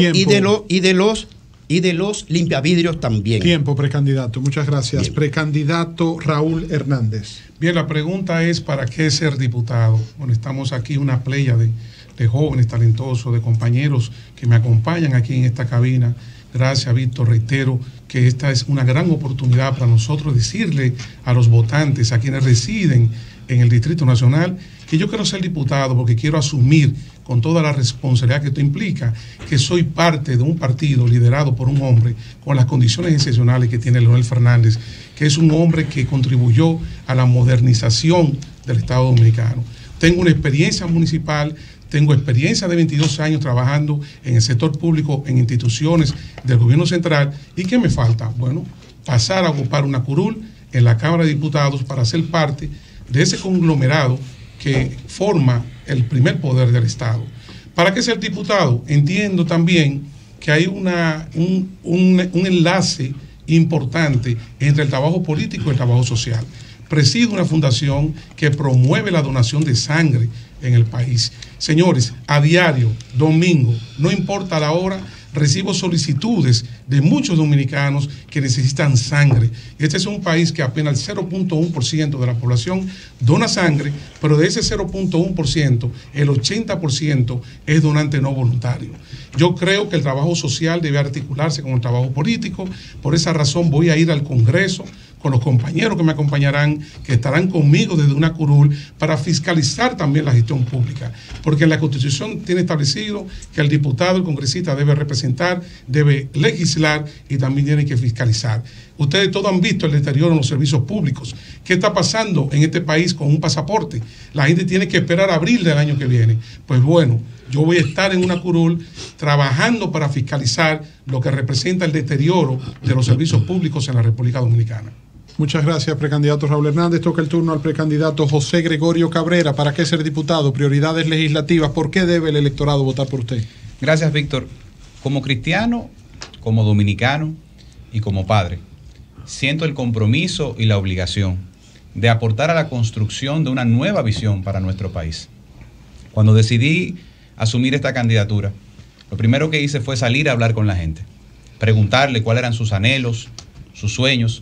y de los limpiavidrios también. Tiempo, precandidato. Muchas gracias. Bien. Precandidato Raúl Hernández. Bien, la pregunta es, ¿para qué ser diputado? Bueno, estamos aquí una playa de jóvenes talentosos, de compañeros que me acompañan aquí en esta cabina. Gracias, Víctor. Reitero que esta es una gran oportunidad para nosotros decirle a los votantes, a quienes residen en el Distrito Nacional, que yo quiero ser diputado porque quiero asumir con toda la responsabilidad que esto implica, que soy parte de un partido liderado por un hombre con las condiciones excepcionales que tiene Leonel Fernández, que es un hombre que contribuyó a la modernización del Estado Dominicano. Tengo una experiencia municipal, tengo experiencia de 22 años trabajando en el sector público, en instituciones del gobierno central. ¿Y qué me falta? Bueno, pasar a ocupar una curul en la Cámara de Diputados para ser parte de ese conglomerado que forma el primer poder del Estado. ¿Para qué ser diputado? Entiendo también que hay un enlace importante entre el trabajo político y el trabajo social. Presido una fundación que promueve la donación de sangre en el país. Señores, a diario, domingo, no importa la hora, recibo solicitudes de muchos dominicanos que necesitan sangre. Este es un país que apenas el 0.1% de la población dona sangre, pero de ese 0.1%, el 80% es donante no voluntario. Yo creo que el trabajo social debe articularse con el trabajo político. Por esa razón voy a ir al Congreso con los compañeros que me acompañarán, que estarán conmigo desde una curul, para fiscalizar también la gestión pública. Porque la Constitución tiene establecido que el diputado, el congresista, debe representar, debe legislar y también tiene que fiscalizar. Ustedes todos han visto el deterioro en los servicios públicos. ¿Qué está pasando en este país con un pasaporte? La gente tiene que esperar abril del año que viene. Pues bueno, yo voy a estar en una curul trabajando para fiscalizar lo que representa el deterioro de los servicios públicos en la República Dominicana. Muchas gracias, precandidato Raúl Hernández. Toca el turno al precandidato José Gregorio Cabrera. ¿Para qué ser diputado? Prioridades legislativas. ¿Por qué debe el electorado votar por usted? Gracias, Víctor. Como cristiano, como dominicano y como padre, siento el compromiso y la obligación de aportar a la construcción de una nueva visión para nuestro país. Cuando decidí asumir esta candidatura, lo primero que hice fue salir a hablar con la gente, preguntarle cuáles eran sus anhelos, sus sueños,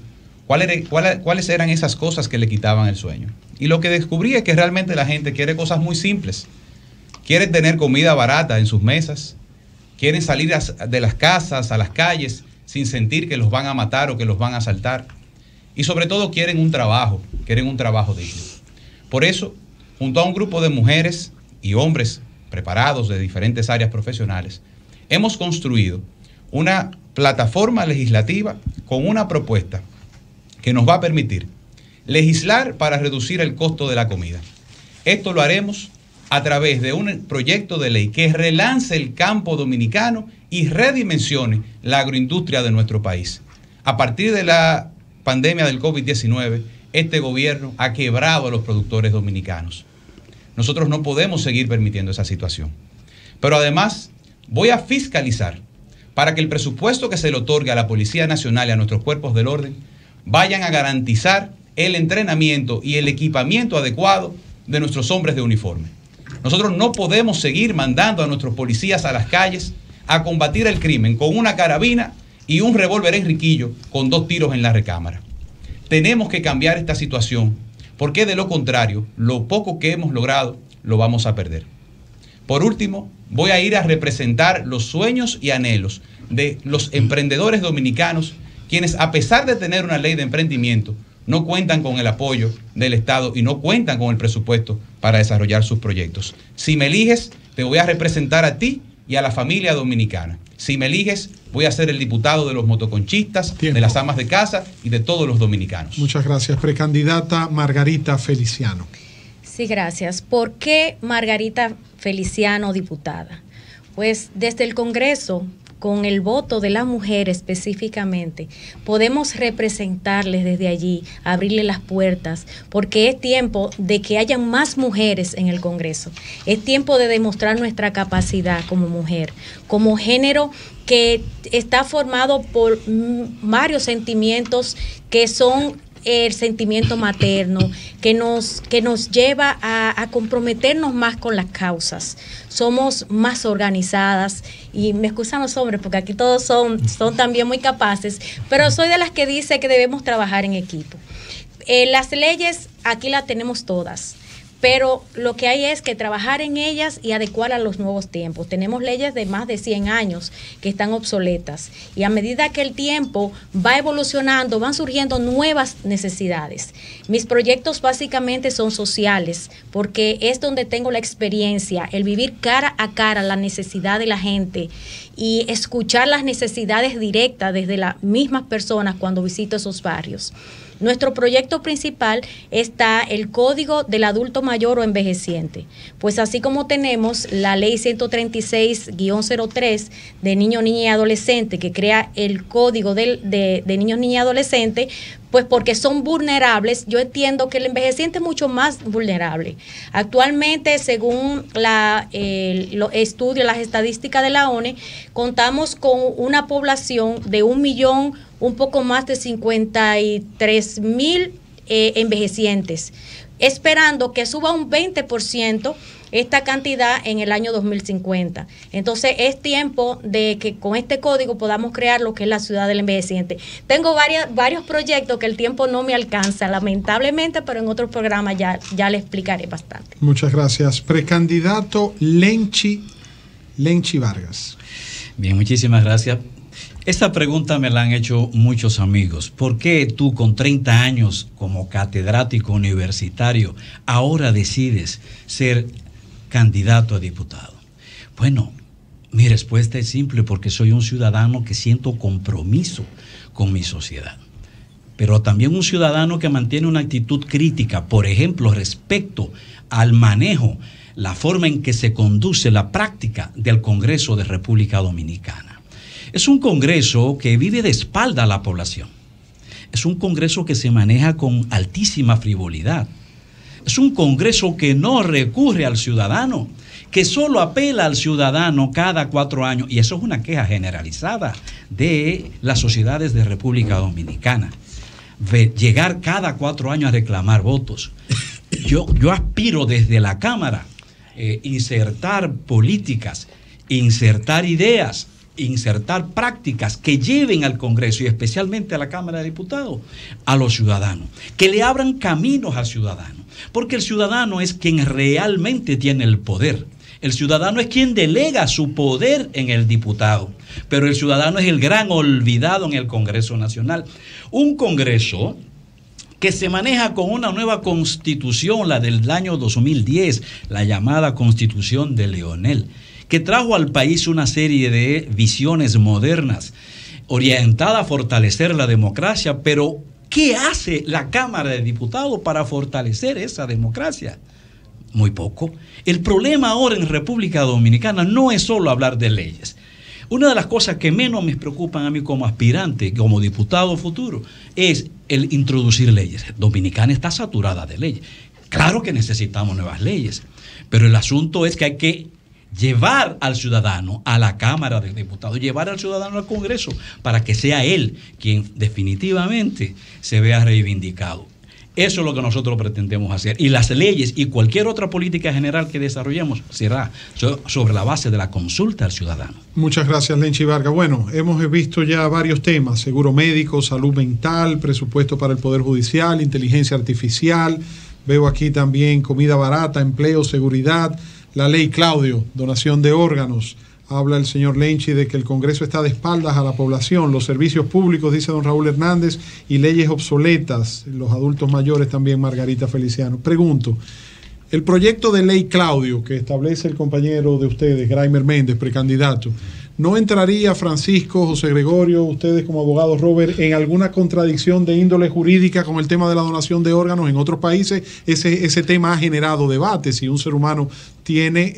cuáles eran esas cosas que le quitaban el sueño. Y lo que descubrí es que realmente la gente quiere cosas muy simples. Quieren tener comida barata en sus mesas, quieren salir de las casas a las calles sin sentir que los van a matar o que los van a asaltar. Y sobre todo quieren un trabajo digno. Por eso, junto a un grupo de mujeres y hombres preparados de diferentes áreas profesionales, hemos construido una plataforma legislativa con una propuesta que nos va a permitir legislar para reducir el costo de la comida. Esto lo haremos a través de un proyecto de ley que relance el campo dominicano y redimensione la agroindustria de nuestro país. A partir de la pandemia del COVID-19, este gobierno ha quebrado a los productores dominicanos. Nosotros no podemos seguir permitiendo esa situación. Pero además, voy a fiscalizar para que el presupuesto que se le otorgue a la Policía Nacional y a nuestros cuerpos del orden vayan a garantizar el entrenamiento y el equipamiento adecuado de nuestros hombres de uniforme. Nosotros no podemos seguir mandando a nuestros policías a las calles a combatir el crimen con una carabina y un revólver Enriquillo con 2 tiros en la recámara. Tenemos que cambiar esta situación, porque de lo contrario, lo poco que hemos logrado lo vamos a perder. Por último, voy a ir a representar los sueños y anhelos de los emprendedores dominicanos, quienes, a pesar de tener una ley de emprendimiento, no cuentan con el apoyo del Estado y no cuentan con el presupuesto para desarrollar sus proyectos. Si me eliges, te voy a representar a ti y a la familia dominicana. Si me eliges, voy a ser el diputado de los motoconchistas, de las amas de casa y de todos los dominicanos. Muchas gracias. Precandidata Margarita Feliciano. Sí, gracias. ¿Por qué Margarita Feliciano, diputada? Pues desde el Congreso, con el voto de la mujer específicamente, podemos representarles desde allí, abrirle las puertas, porque es tiempo de que hayan más mujeres en el Congreso. Es tiempo de demostrar nuestra capacidad como mujer, como género que está formado por varios sentimientos que son el sentimiento materno, que nos lleva a comprometernos más con las causas. Somos más organizadas, y me excusan los hombres porque aquí todos son también muy capaces, pero soy de las que dice que debemos trabajar en equipo. Las leyes aquí las tenemos todas, pero lo que hay es que trabajar en ellas y adecuarlas a los nuevos tiempos. Tenemos leyes de más de 100 años que están obsoletas, y a medida que el tiempo va evolucionando, van surgiendo nuevas necesidades. Mis proyectos básicamente son sociales, porque es donde tengo la experiencia, el vivir cara a cara la necesidad de la gente y escuchar las necesidades directas desde las mismas personas cuando visito esos barrios. Nuestro proyecto principal está el Código del Adulto Mayor o Envejeciente. Pues así como tenemos la Ley 136-03 de Niño, Niña y Adolescente, que crea el Código de Niños, Niñas y Adolescentes, pues porque son vulnerables, yo entiendo que el envejeciente es mucho más vulnerable. Actualmente, según los estudios, las estadísticas de la ONU, contamos con una población de 1 millón, un poco más de 53,000 envejecientes, esperando que suba un 20% esta cantidad en el año 2050. Entonces es tiempo de que con este código podamos crear lo que es la ciudad del envejeciente. Tengo varios proyectos que el tiempo no me alcanza, lamentablemente, pero en otros programas ya le explicaré bastante. Muchas gracias. Precandidato Lenchi Vargas. Bien, muchísimas gracias. Esta pregunta me la han hecho muchos amigos. ¿Por qué tú con 30 años como catedrático universitario ahora decides ser candidato a diputado? Bueno, mi respuesta es simple, porque soy un ciudadano que siento compromiso con mi sociedad, pero también un ciudadano que mantiene una actitud crítica, por ejemplo, respecto al manejo, la forma en que se conduce la práctica del Congreso de República Dominicana. Es un Congreso que vive de espalda a la población. Es un Congreso que se maneja con altísima frivolidad. Es un Congreso que no recurre al ciudadano, que solo apela al ciudadano cada 4 años. Y eso es una queja generalizada de las sociedades de República Dominicana. Llegar cada 4 años a reclamar votos. Yo aspiro desde la Cámara insertar políticas, insertar ideas, insertar prácticas que lleven al Congreso y especialmente a la Cámara de Diputados a los ciudadanos, que le abran caminos al ciudadano, porque el ciudadano es quien realmente tiene el poder. El ciudadano es quien delega su poder en el diputado, pero el ciudadano es el gran olvidado en el Congreso Nacional. Un Congreso que se maneja con una nueva constitución, la del año 2010, la llamada Constitución de Leonel, que trajo al país una serie de visiones modernas, orientada a fortalecer la democracia. Pero, ¿qué hace la Cámara de Diputados para fortalecer esa democracia? Muy poco. El problema ahora en República Dominicana no es solo hablar de leyes. Una de las cosas que menos me preocupan a mí como aspirante, como diputado futuro, es el introducir leyes. Dominicana está saturada de leyes. Claro que necesitamos nuevas leyes, pero el asunto es que hay que llevar al ciudadano a la Cámara de Diputados, llevar al ciudadano al Congreso, para que sea él quien definitivamente se vea reivindicado. Eso es lo que nosotros pretendemos hacer. Y las leyes y cualquier otra política general que desarrollemos será sobre la base de la consulta al ciudadano. Muchas gracias, Lenchi Vargas. Bueno, hemos visto ya varios temas: seguro médico, salud mental, presupuesto para el Poder Judicial, inteligencia artificial. Veo aquí también comida barata, empleo, seguridad, la ley Claudio, donación de órganos. Habla el señor Lenchi de que el Congreso está de espaldas a la población, los servicios públicos, dice don Raúl Hernández, y leyes obsoletas, los adultos mayores también, Margarita Feliciano. Pregunto, el proyecto de ley Claudio que establece el compañero de ustedes, Graimer Méndez, precandidato, ¿No entraría Francisco, José Gregorio, ustedes como abogados, Robert, en alguna contradicción de índole jurídica con el tema de la donación de órganos? En otros países ese tema ha generado debate. Si un ser humano tiene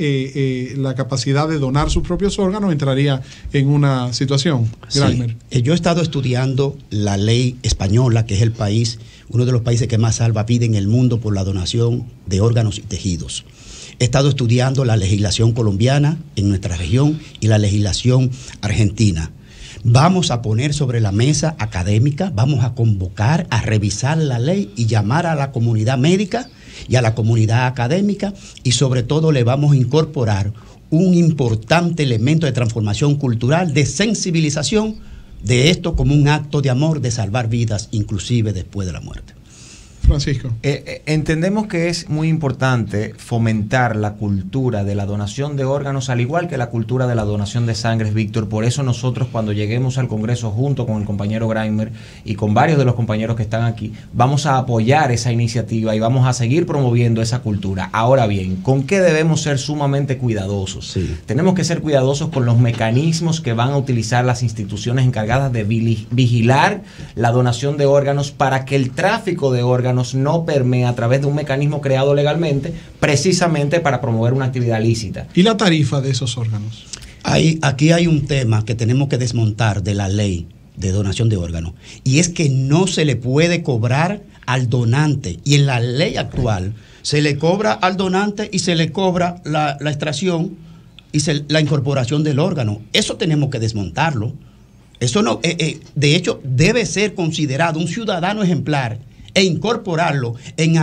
la capacidad de donar sus propios órganos, entraría en una situación. Graimer. Sí. Yo he estado estudiando la ley española, que es uno de los países que más salva vida en el mundo por la donación de órganos y tejidos. He estado estudiando la legislación colombiana en nuestra región y la legislación argentina. Vamos a poner sobre la mesa académica, vamos a convocar, a revisar la ley y llamar a la comunidad médica y a la comunidad académica, y sobre todo le vamos a incorporar un importante elemento de transformación cultural, de sensibilización de esto como un acto de amor, de salvar vidas, inclusive después de la muerte. Francisco. Entendemos que es muy importante fomentar la cultura de la donación de órganos, al igual que la cultura de la donación de sangre, Víctor. Por eso nosotros, cuando lleguemos al Congreso, junto con el compañero Graimer y con varios de los compañeros que están aquí, vamos a apoyar esa iniciativa y vamos a seguir promoviendo esa cultura. Ahora bien, ¿con qué debemos ser sumamente cuidadosos? Sí. Tenemos que ser cuidadosos con los mecanismos que van a utilizar las instituciones encargadas de vigilar la donación de órganos, para que el tráfico de órganos no permea a través de un mecanismo creado legalmente, precisamente para promover una actividad lícita. ¿Y la tarifa de esos órganos? Aquí hay un tema que tenemos que desmontar de la ley de donación de órganos, y es que no se le puede cobrar al donante, y en la ley actual se le cobra al donante y se le cobra la extracción y la incorporación del órgano. Eso tenemos que desmontarlo. Eso no, de hecho, debe ser considerado un ciudadano ejemplar e incorporarlo en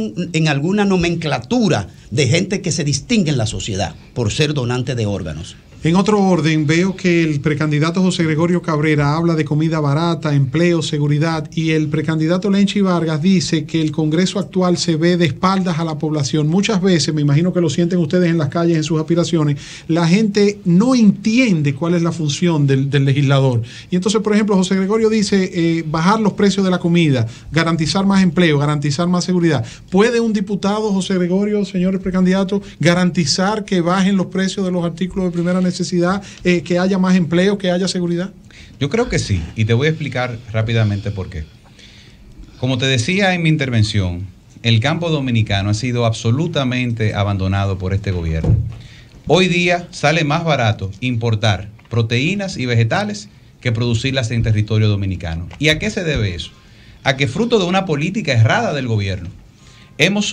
alguna nomenclatura de gente que se distingue en la sociedad por ser donante de órganos. En otro orden, veo que el precandidato José Gregorio Cabrera habla de comida barata, empleo, seguridad, y el precandidato Lenchi Vargas dice que el Congreso actual se ve de espaldas a la población. Muchas veces, me imagino que lo sienten ustedes en las calles, en sus aspiraciones, la gente no entiende cuál es la función del legislador. Y entonces, por ejemplo, José Gregorio dice bajar los precios de la comida, garantizar más empleo, garantizar más seguridad. ¿Puede un diputado, José Gregorio, señores precandidatos, garantizar que bajen los precios de los artículos de primera necesidad, que haya más empleo, que haya seguridad? Yo creo que sí, y te voy a explicar rápidamente por qué. Como te decía en mi intervención, el campo dominicano ha sido absolutamente abandonado por este gobierno. Hoy día sale más barato importar proteínas y vegetales que producirlas en territorio dominicano. ¿Y a qué se debe eso? A que, fruto de una política errada del gobierno, hemos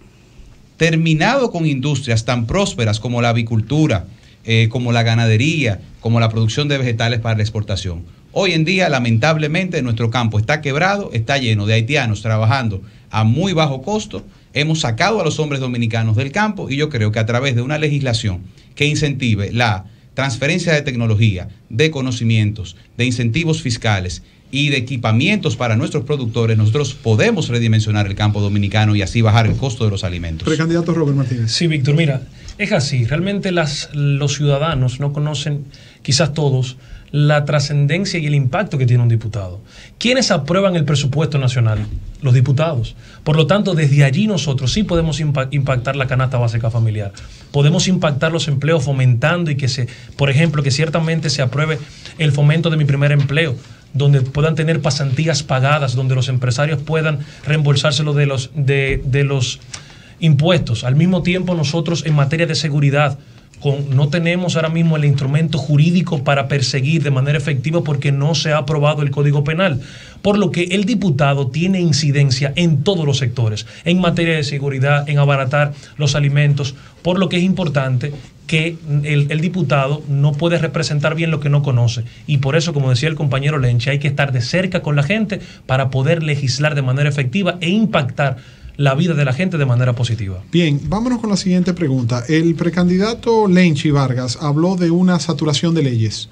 terminado con industrias tan prósperas como la avicultura, como la ganadería, como la producción de vegetales para la exportación. Hoy en día, lamentablemente, nuestro campo está quebrado, está lleno de haitianos trabajando a muy bajo costo. Hemos sacado a los hombres dominicanos del campo, y yo creo que a través de una legislación que incentive la transferencia de tecnología, de conocimientos, de incentivos fiscales y de equipamientos para nuestros productores, nosotros podemos redimensionar el campo dominicano y así bajar el costo de los alimentos. Precandidato Robert Martínez. Sí, Víctor, mira, es así. Realmente los ciudadanos no conocen, quizás todos, la trascendencia y el impacto que tiene un diputado. ¿Quiénes aprueban el presupuesto nacional? Los diputados. Por lo tanto, desde allí nosotros sí podemos impactar la canasta básica familiar. Podemos impactar los empleos fomentando y por ejemplo, que ciertamente se apruebe el fomento de mi primer empleo, donde puedan tener pasantías pagadas, donde los empresarios puedan reembolsárselo de los impuestos. Al mismo tiempo, nosotros en materia de seguridad no tenemos ahora mismo el instrumento jurídico para perseguir de manera efectiva porque no se ha aprobado el Código Penal. Por lo que el diputado tiene incidencia en todos los sectores, en materia de seguridad, en abaratar los alimentos, por lo que es importante que el diputado no puede representar bien lo que no conoce. Y por eso, como decía el compañero Lenchi, hay que estar de cerca con la gente para poder legislar de manera efectiva e impactar la vida de la gente de manera positiva. Bien, vámonos con la siguiente pregunta. El precandidato Lenchi Vargas habló de una saturación de leyes.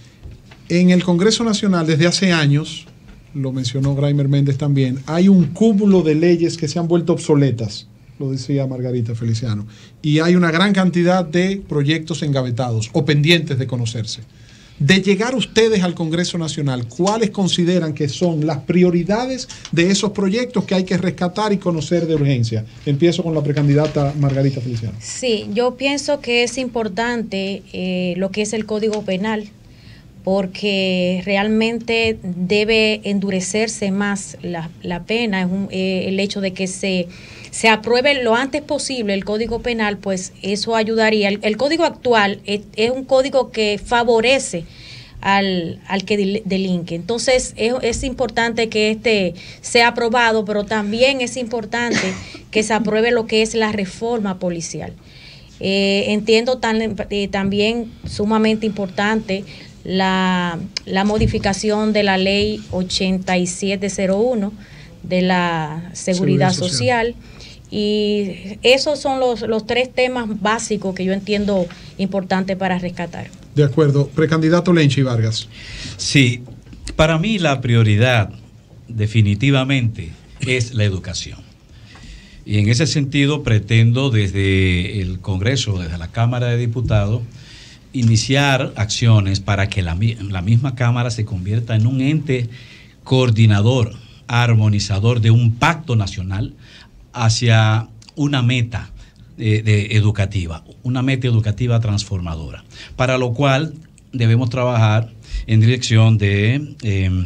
En el Congreso Nacional, desde hace años, lo mencionó Graimer Méndez también, hay un cúmulo de leyes que se han vuelto obsoletas, lo decía Margarita Feliciano, y hay una gran cantidad de proyectos engavetados o pendientes de conocerse. De llegar ustedes al Congreso Nacional, ¿cuáles consideran que son las prioridades de esos proyectos que hay que rescatar y conocer de urgencia? Empiezo con la precandidata Margarita Feliciano. Sí, yo pienso que es importante lo que es el Código Penal, porque realmente debe endurecerse más la pena. El hecho de que se apruebe lo antes posible el Código Penal, pues eso ayudaría. El código actual es un código que favorece al que delinque. Entonces es importante que este sea aprobado, pero también es importante que se apruebe lo que es la reforma policial. Entiendo también sumamente importante la modificación de la ley 8701 de la seguridad social. Y esos son los tres temas básicos que yo entiendo importantes para rescatar. De acuerdo. Precandidato Lenchi Vargas. Sí, para mí la prioridad definitivamente es la educación. Y en ese sentido pretendo desde el Congreso, desde la Cámara de Diputados, iniciar acciones para que la misma Cámara se convierta en un ente coordinador, armonizador de un pacto nacional hacia una meta educativa, una meta educativa transformadora, para lo cual debemos trabajar en dirección de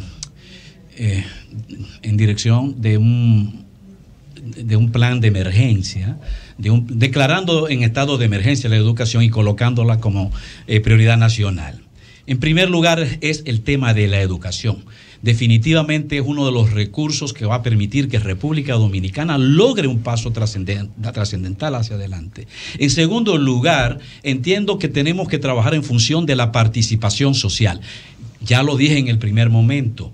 un plan de emergencia, declarando en estado de emergencia la educación y colocándola como prioridad nacional. En primer lugar es el tema de la educación. Definitivamente es uno de los recursos que va a permitir que República Dominicana logre un paso trascendental hacia adelante. En segundo lugar, entiendo que tenemos que trabajar en función de la participación social. Ya lo dije en el primer momento.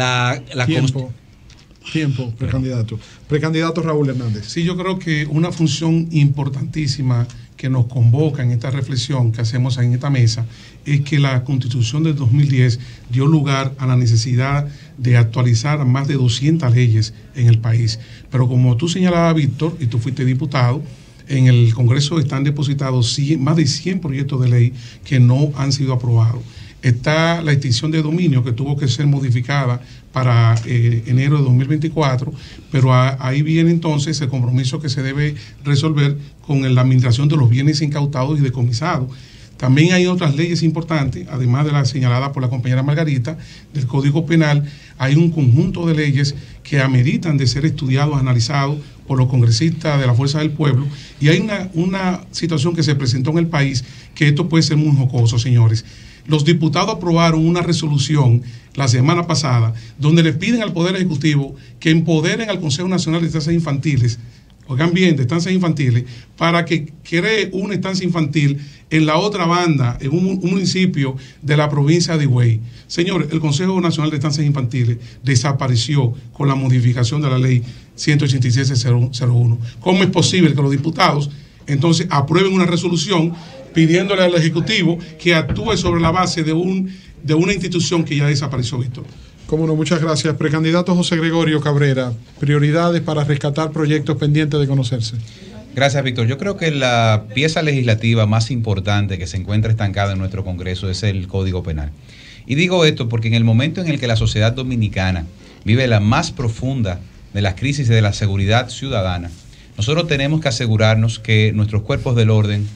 Tiempo, precandidato. Precandidato Raúl Hernández. Sí, yo creo que una función importantísima que nos convoca en esta reflexión que hacemos en esta mesa es que la Constitución del 2010 dio lugar a la necesidad de actualizar más de 200 leyes en el país. Pero como tú señalabas, Víctor, y tú fuiste diputado, en el Congreso están depositados más de 100 proyectos de ley que no han sido aprobados. Está la extinción de dominio que tuvo que ser modificada para enero de 2024, pero ahí viene entonces el compromiso que se debe resolver con la administración de los bienes incautados y decomisados. También hay otras leyes importantes, además de la señalada por la compañera Margarita, del Código Penal. Hay un conjunto de leyes que ameritan de ser estudiados, analizados por los congresistas de la Fuerza del Pueblo. Y hay una situación que se presentó en el país que esto puede ser muy jocoso, señores. Los diputados aprobaron una resolución la semana pasada donde le piden al Poder Ejecutivo que empoderen al Consejo Nacional de Estancias Infantiles, oigan bien, de estancias infantiles, para que cree una estancia infantil en la otra banda, en un municipio de la provincia de Higüey. Señor, el Consejo Nacional de Estancias Infantiles desapareció con la modificación de la ley 187-01. ¿Cómo es posible que los diputados entonces aprueben una resolución pidiéndole al Ejecutivo que actúe sobre la base de una institución que ya desapareció, Víctor? Cómo no, muchas gracias. Precandidato José Gregorio Cabrera, prioridades para rescatar proyectos pendientes de conocerse. Gracias, Víctor. Yo creo que la pieza legislativa más importante que se encuentra estancada en nuestro Congreso es el Código Penal. Y digo esto porque en el momento en el que la sociedad dominicana vive la más profunda de las crisis de la seguridad ciudadana, nosotros tenemos que asegurarnos que nuestros cuerpos del orden,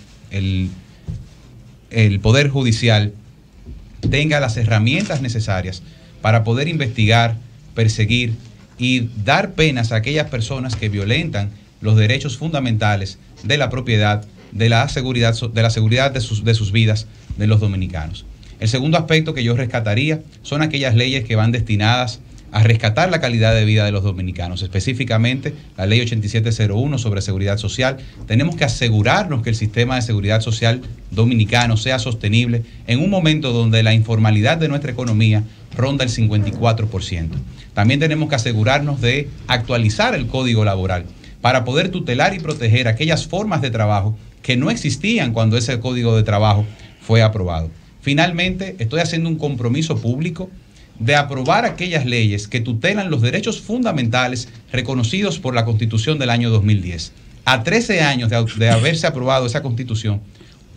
el Poder Judicial, tenga las herramientas necesarias para poder investigar, perseguir y dar penas a aquellas personas que violentan los derechos fundamentales de la propiedad, de la seguridad de sus vidas, de los dominicanos. El segundo aspecto que yo rescataría son aquellas leyes que van destinadas a rescatar la calidad de vida de los dominicanos, específicamente la ley 8701 sobre seguridad social. Tenemos que asegurarnos que el sistema de seguridad social dominicano sea sostenible en un momento donde la informalidad de nuestra economía ronda el 54%. También tenemos que asegurarnos de actualizar el código laboral para poder tutelar y proteger aquellas formas de trabajo que no existían cuando ese código de trabajo fue aprobado. Finalmente, estoy haciendo un compromiso público de aprobar aquellas leyes que tutelan los derechos fundamentales reconocidos por la Constitución del año 2010. A 13 años de haberse aprobado esa Constitución,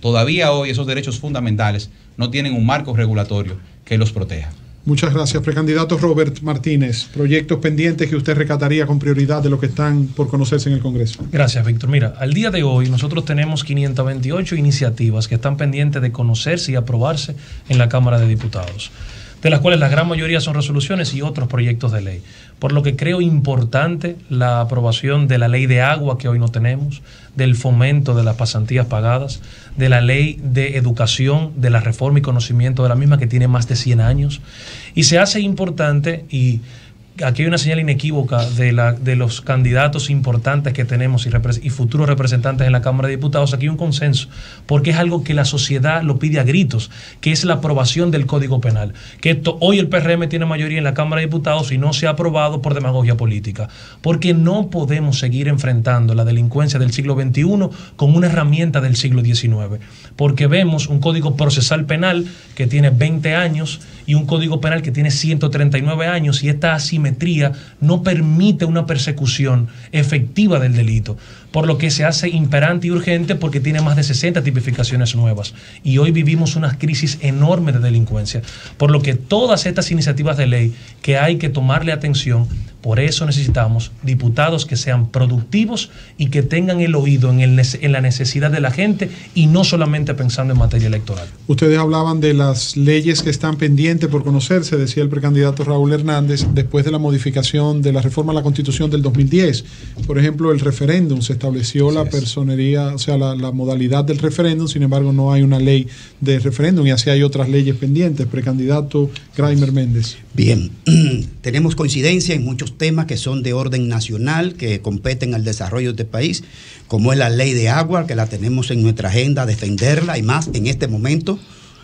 todavía hoy esos derechos fundamentales no tienen un marco regulatorio que los proteja. Muchas gracias, precandidato Robert Martínez. Proyectos pendientes que usted recataría con prioridad de lo que están por conocerse en el Congreso. Gracias, Víctor. Mira, al día de hoy nosotros tenemos 528 iniciativas que están pendientes de conocerse y aprobarse en la Cámara de Diputados, de las cuales la gran mayoría son resoluciones y otros proyectos de ley. Por lo que creo importante la aprobación de la ley de agua que hoy no tenemos, del fomento de las pasantías pagadas, de la ley de educación, de la reforma y conocimiento de la misma que tiene más de 100 años. Y se hace importante, y aquí hay una señal inequívoca de los candidatos importantes que tenemos y futuros representantes en la Cámara de Diputados. Aquí hay un consenso, porque es algo que la sociedad lo pide a gritos, que es la aprobación del Código Penal. Que hoy el PRM tiene mayoría en la Cámara de Diputados y no se ha aprobado por demagogia política, porque no podemos seguir enfrentando la delincuencia del siglo XXI con una herramienta del siglo XIX, porque vemos un Código Procesal Penal que tiene 20 años y un Código Penal que tiene 139 años, y esta asimetría no permite una persecución efectiva del delito, por lo que se hace imperante y urgente, porque tiene más de 60 tipificaciones nuevas y hoy vivimos una crisis enorme de delincuencia, por lo que todas estas iniciativas de ley que hay que tomarle atención. Por eso necesitamos diputados que sean productivos y que tengan el oído en la necesidad de la gente y no solamente pensando en materia electoral. Ustedes hablaban de las leyes que están pendientes por conocerse, decía el precandidato Raúl Hernández, después de la modificación de la reforma a la Constitución del 2010. Por ejemplo, el referéndum, se estableció la personería, o sea, la modalidad del referéndum, sin embargo no hay una ley de referéndum y así hay otras leyes pendientes. Precandidato Graimer Méndez. Bien, tenemos coincidencia en muchos temas que son de orden nacional, que competen al desarrollo de este país, como es la ley de agua, que la tenemos en nuestra agenda, defenderla y más en este momento.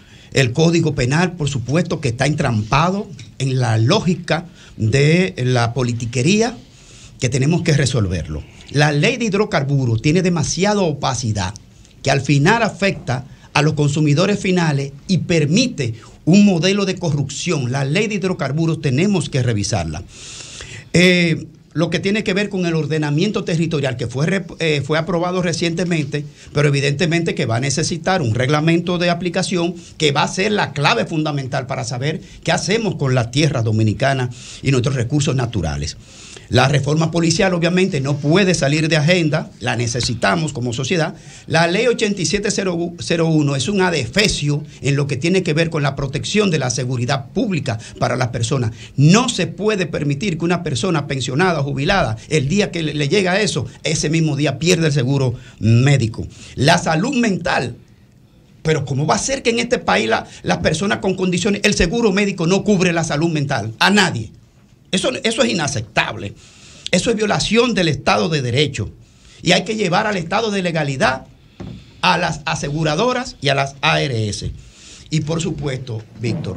El Código Penal, por supuesto, que está entrampado en la lógica de la politiquería, que tenemos que resolverlo. La ley de hidrocarburos tiene demasiada opacidad, que al final afecta a los consumidores finales y permite un modelo de corrupción. La ley de hidrocarburos tenemos que revisarla. Lo que tiene que ver con el ordenamiento territorial, que fue aprobado recientemente, pero evidentemente que va a necesitar un reglamento de aplicación que va a ser la clave fundamental para saber qué hacemos con la tierra dominicana y nuestros recursos naturales. La reforma policial obviamente no puede salir de agenda, la necesitamos como sociedad. La ley 8701 es un adefesio en lo que tiene que ver con la protección de la seguridad pública para las personas. No se puede permitir que una persona pensionada o jubilada, el día que le llega eso, ese mismo día pierde el seguro médico. La salud mental. Pero ¿cómo va a ser que en este país las personas con condiciones, el seguro médico no cubre la salud mental? A nadie. Eso es inaceptable. Eso es violación del Estado de Derecho. Y hay que llevar al Estado de legalidad a las aseguradoras y a las ARS. Y por supuesto, Víctor,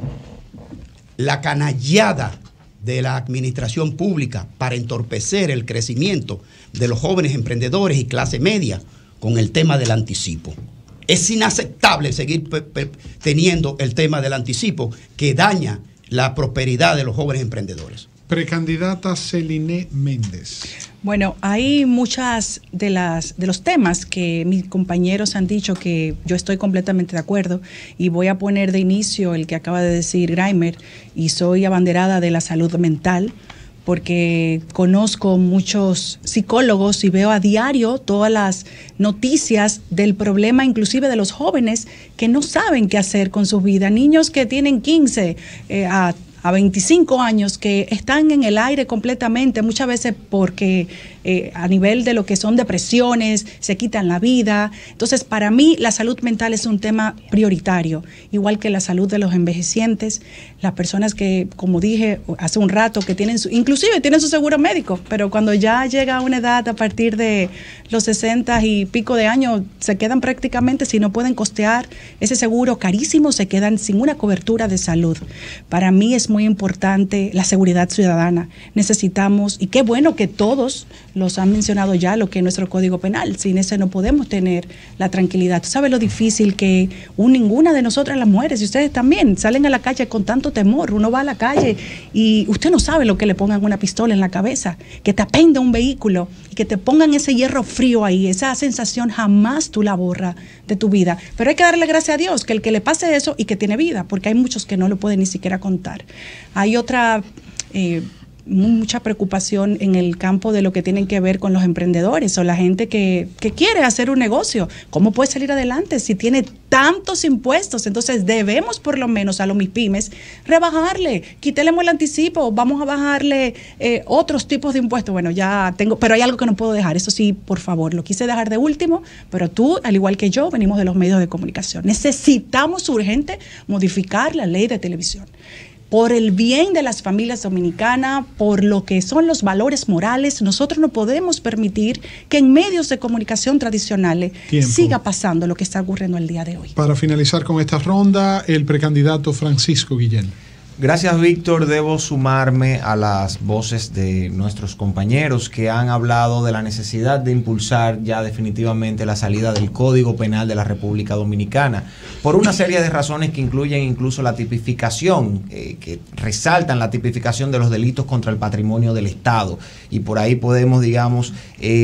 la canallada de la administración pública para entorpecer el crecimiento de los jóvenes emprendedores y clase media con el tema del anticipo. Es inaceptable seguir teniendo el tema del anticipo que daña la prosperidad de los jóvenes emprendedores. Precandidata Celine Méndez. Bueno, hay muchas de los temas que mis compañeros han dicho que yo estoy completamente de acuerdo, y voy a poner de inicio el que acaba de decir Graimer, y soy abanderada de la salud mental, porque conozco muchos psicólogos y veo a diario todas las noticias del problema, inclusive de los jóvenes que no saben qué hacer con su vida, niños que tienen 15 a 25 años que están en el aire completamente, muchas veces porque a nivel de lo que son depresiones, se quitan la vida. Entonces, para mí, la salud mental es un tema prioritario, igual que la salud de los envejecientes, las personas que, como dije hace un rato, que inclusive tienen su seguro médico, pero cuando ya llega a una edad a partir de los 60 y pico de años, se quedan prácticamente, si no pueden costear ese seguro carísimo, se quedan sin una cobertura de salud. Para mí es muy importante la seguridad ciudadana. Necesitamos, y qué bueno que todos los han mencionado ya, lo que es nuestro Código Penal. Sin ese no podemos tener la tranquilidad. Tú sabes lo difícil que ninguna de nosotras las mujeres, y ustedes también, salen a la calle con tanto temor. Uno va a la calle y usted no sabe lo que le pongan una pistola en la cabeza, que te apenda un vehículo y que te pongan ese hierro frío ahí. Esa sensación jamás tú la borras de tu vida. Pero hay que darle gracias a Dios que el que le pase eso y que tiene vida, porque hay muchos que no lo pueden ni siquiera contar. Hay otra... mucha preocupación en el campo de lo que tienen que ver con los emprendedores o la gente que quiere hacer un negocio. ¿Cómo puede salir adelante si tiene tantos impuestos? Entonces debemos por lo menos a los MIPYMES rebajarle, quitemos el anticipo, vamos a bajarle otros tipos de impuestos. Bueno, ya tengo, pero hay algo que no puedo dejar, eso sí, por favor, lo quise dejar de último, pero tú, al igual que yo, venimos de los medios de comunicación. Necesitamos urgente modificar la ley de televisión. Por el bien de las familias dominicanas, por lo que son los valores morales, nosotros no podemos permitir que en medios de comunicación tradicionales siga pasando lo que está ocurriendo el día de hoy. Para finalizar con esta ronda, el precandidato Francisco Guillén. Gracias, Víctor. Debo sumarme a las voces de nuestros compañeros que han hablado de la necesidad de impulsar ya definitivamente la salida del Código Penal de la República Dominicana, por una serie de razones que incluyen incluso la tipificación, que resaltan la tipificación de los delitos contra el patrimonio del Estado. Y por ahí podemos, digamos,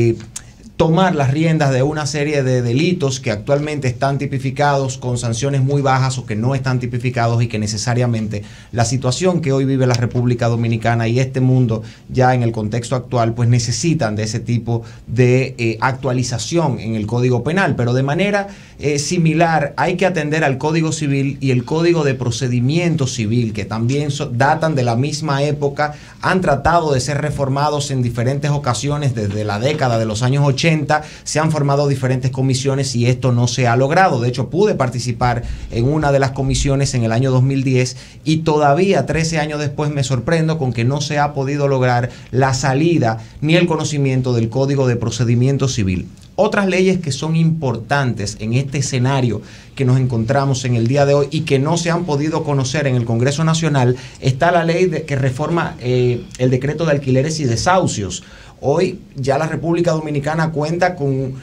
tomar las riendas de una serie de delitos que actualmente están tipificados con sanciones muy bajas o que no están tipificados, y que necesariamente la situación que hoy vive la República Dominicana y este mundo ya en el contexto actual pues necesitan de ese tipo de actualización en el Código Penal. Pero de manera similar hay que atender al Código Civil y el Código de Procedimiento Civil, que también datan de la misma época, han tratado de ser reformados en diferentes ocasiones desde la década de los años 80. Se han formado diferentes comisiones y esto no se ha logrado. De hecho, pude participar en una de las comisiones en el año 2010 y todavía 13 años después me sorprendo con que no se ha podido lograr la salida ni el conocimiento del Código de Procedimiento Civil. Otras leyes que son importantes en este escenario que nos encontramos en el día de hoy y que no se han podido conocer en el Congreso Nacional, está la ley que reforma el decreto de alquileres y desahucios. Hoy ya la República Dominicana cuenta con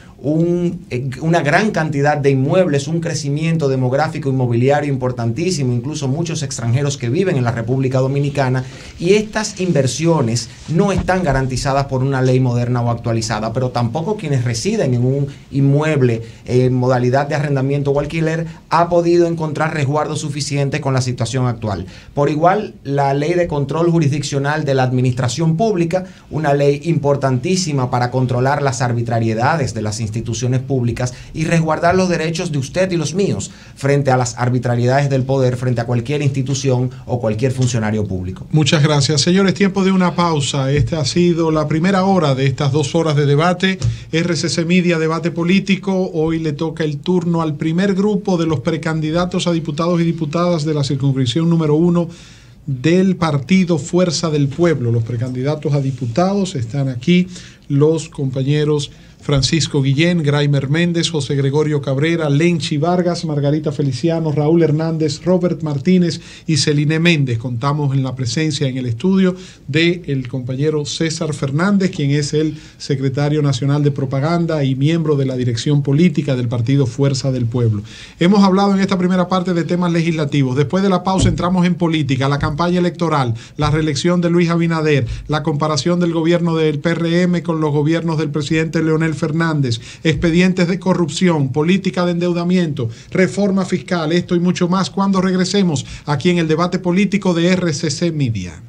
una gran cantidad de inmuebles, un crecimiento demográfico inmobiliario importantísimo, incluso muchos extranjeros que viven en la República Dominicana, y estas inversiones no están garantizadas por una ley moderna o actualizada, pero tampoco quienes residen en un inmueble en modalidad de arrendamiento o alquiler ha podido encontrar resguardo suficiente con la situación actual. Por igual, la ley de control jurisdiccional de la administración pública, una ley importantísima para controlar las arbitrariedades de las instituciones públicas y resguardar los derechos de usted y los míos frente a las arbitrariedades del poder, frente a cualquier institución o cualquier funcionario público. Muchas gracias. Señores, tiempo de una pausa. Esta ha sido la primera hora de estas 2 horas de debate. RCC Media, debate político. Hoy le toca el turno al primer grupo de los precandidatos a diputados y diputadas de la circunscripción número 1 del partido Fuerza del Pueblo. Los precandidatos a diputados están aquí, los compañeros Francisco Guillén, Graimer Méndez, José Gregorio Cabrera, Lenchi Vargas, Margarita Feliciano, Raúl Hernández, Robert Martínez y Celine Méndez. Contamos en la presencia en el estudio del compañero César Fernández, quien es el secretario nacional de propaganda y miembro de la dirección política del partido Fuerza del Pueblo. Hemos hablado en esta primera parte de temas legislativos. Después de la pausa entramos en política, la campaña electoral, la reelección de Luis Abinader, la comparación del gobierno del PRM con los gobiernos del presidente Leonel Fernández, expedientes de corrupción, política de endeudamiento, reforma fiscal, esto y mucho más cuando regresemos aquí en el debate político de RCC Media.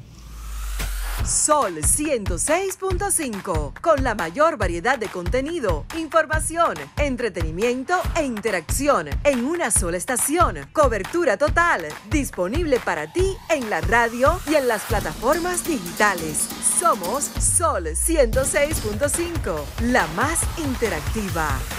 Sol 106.5, con la mayor variedad de contenido, información, entretenimiento e interacción en una sola estación. Cobertura total, disponible para ti en la radio y en las plataformas digitales. Somos Sol 106.5, la más interactiva.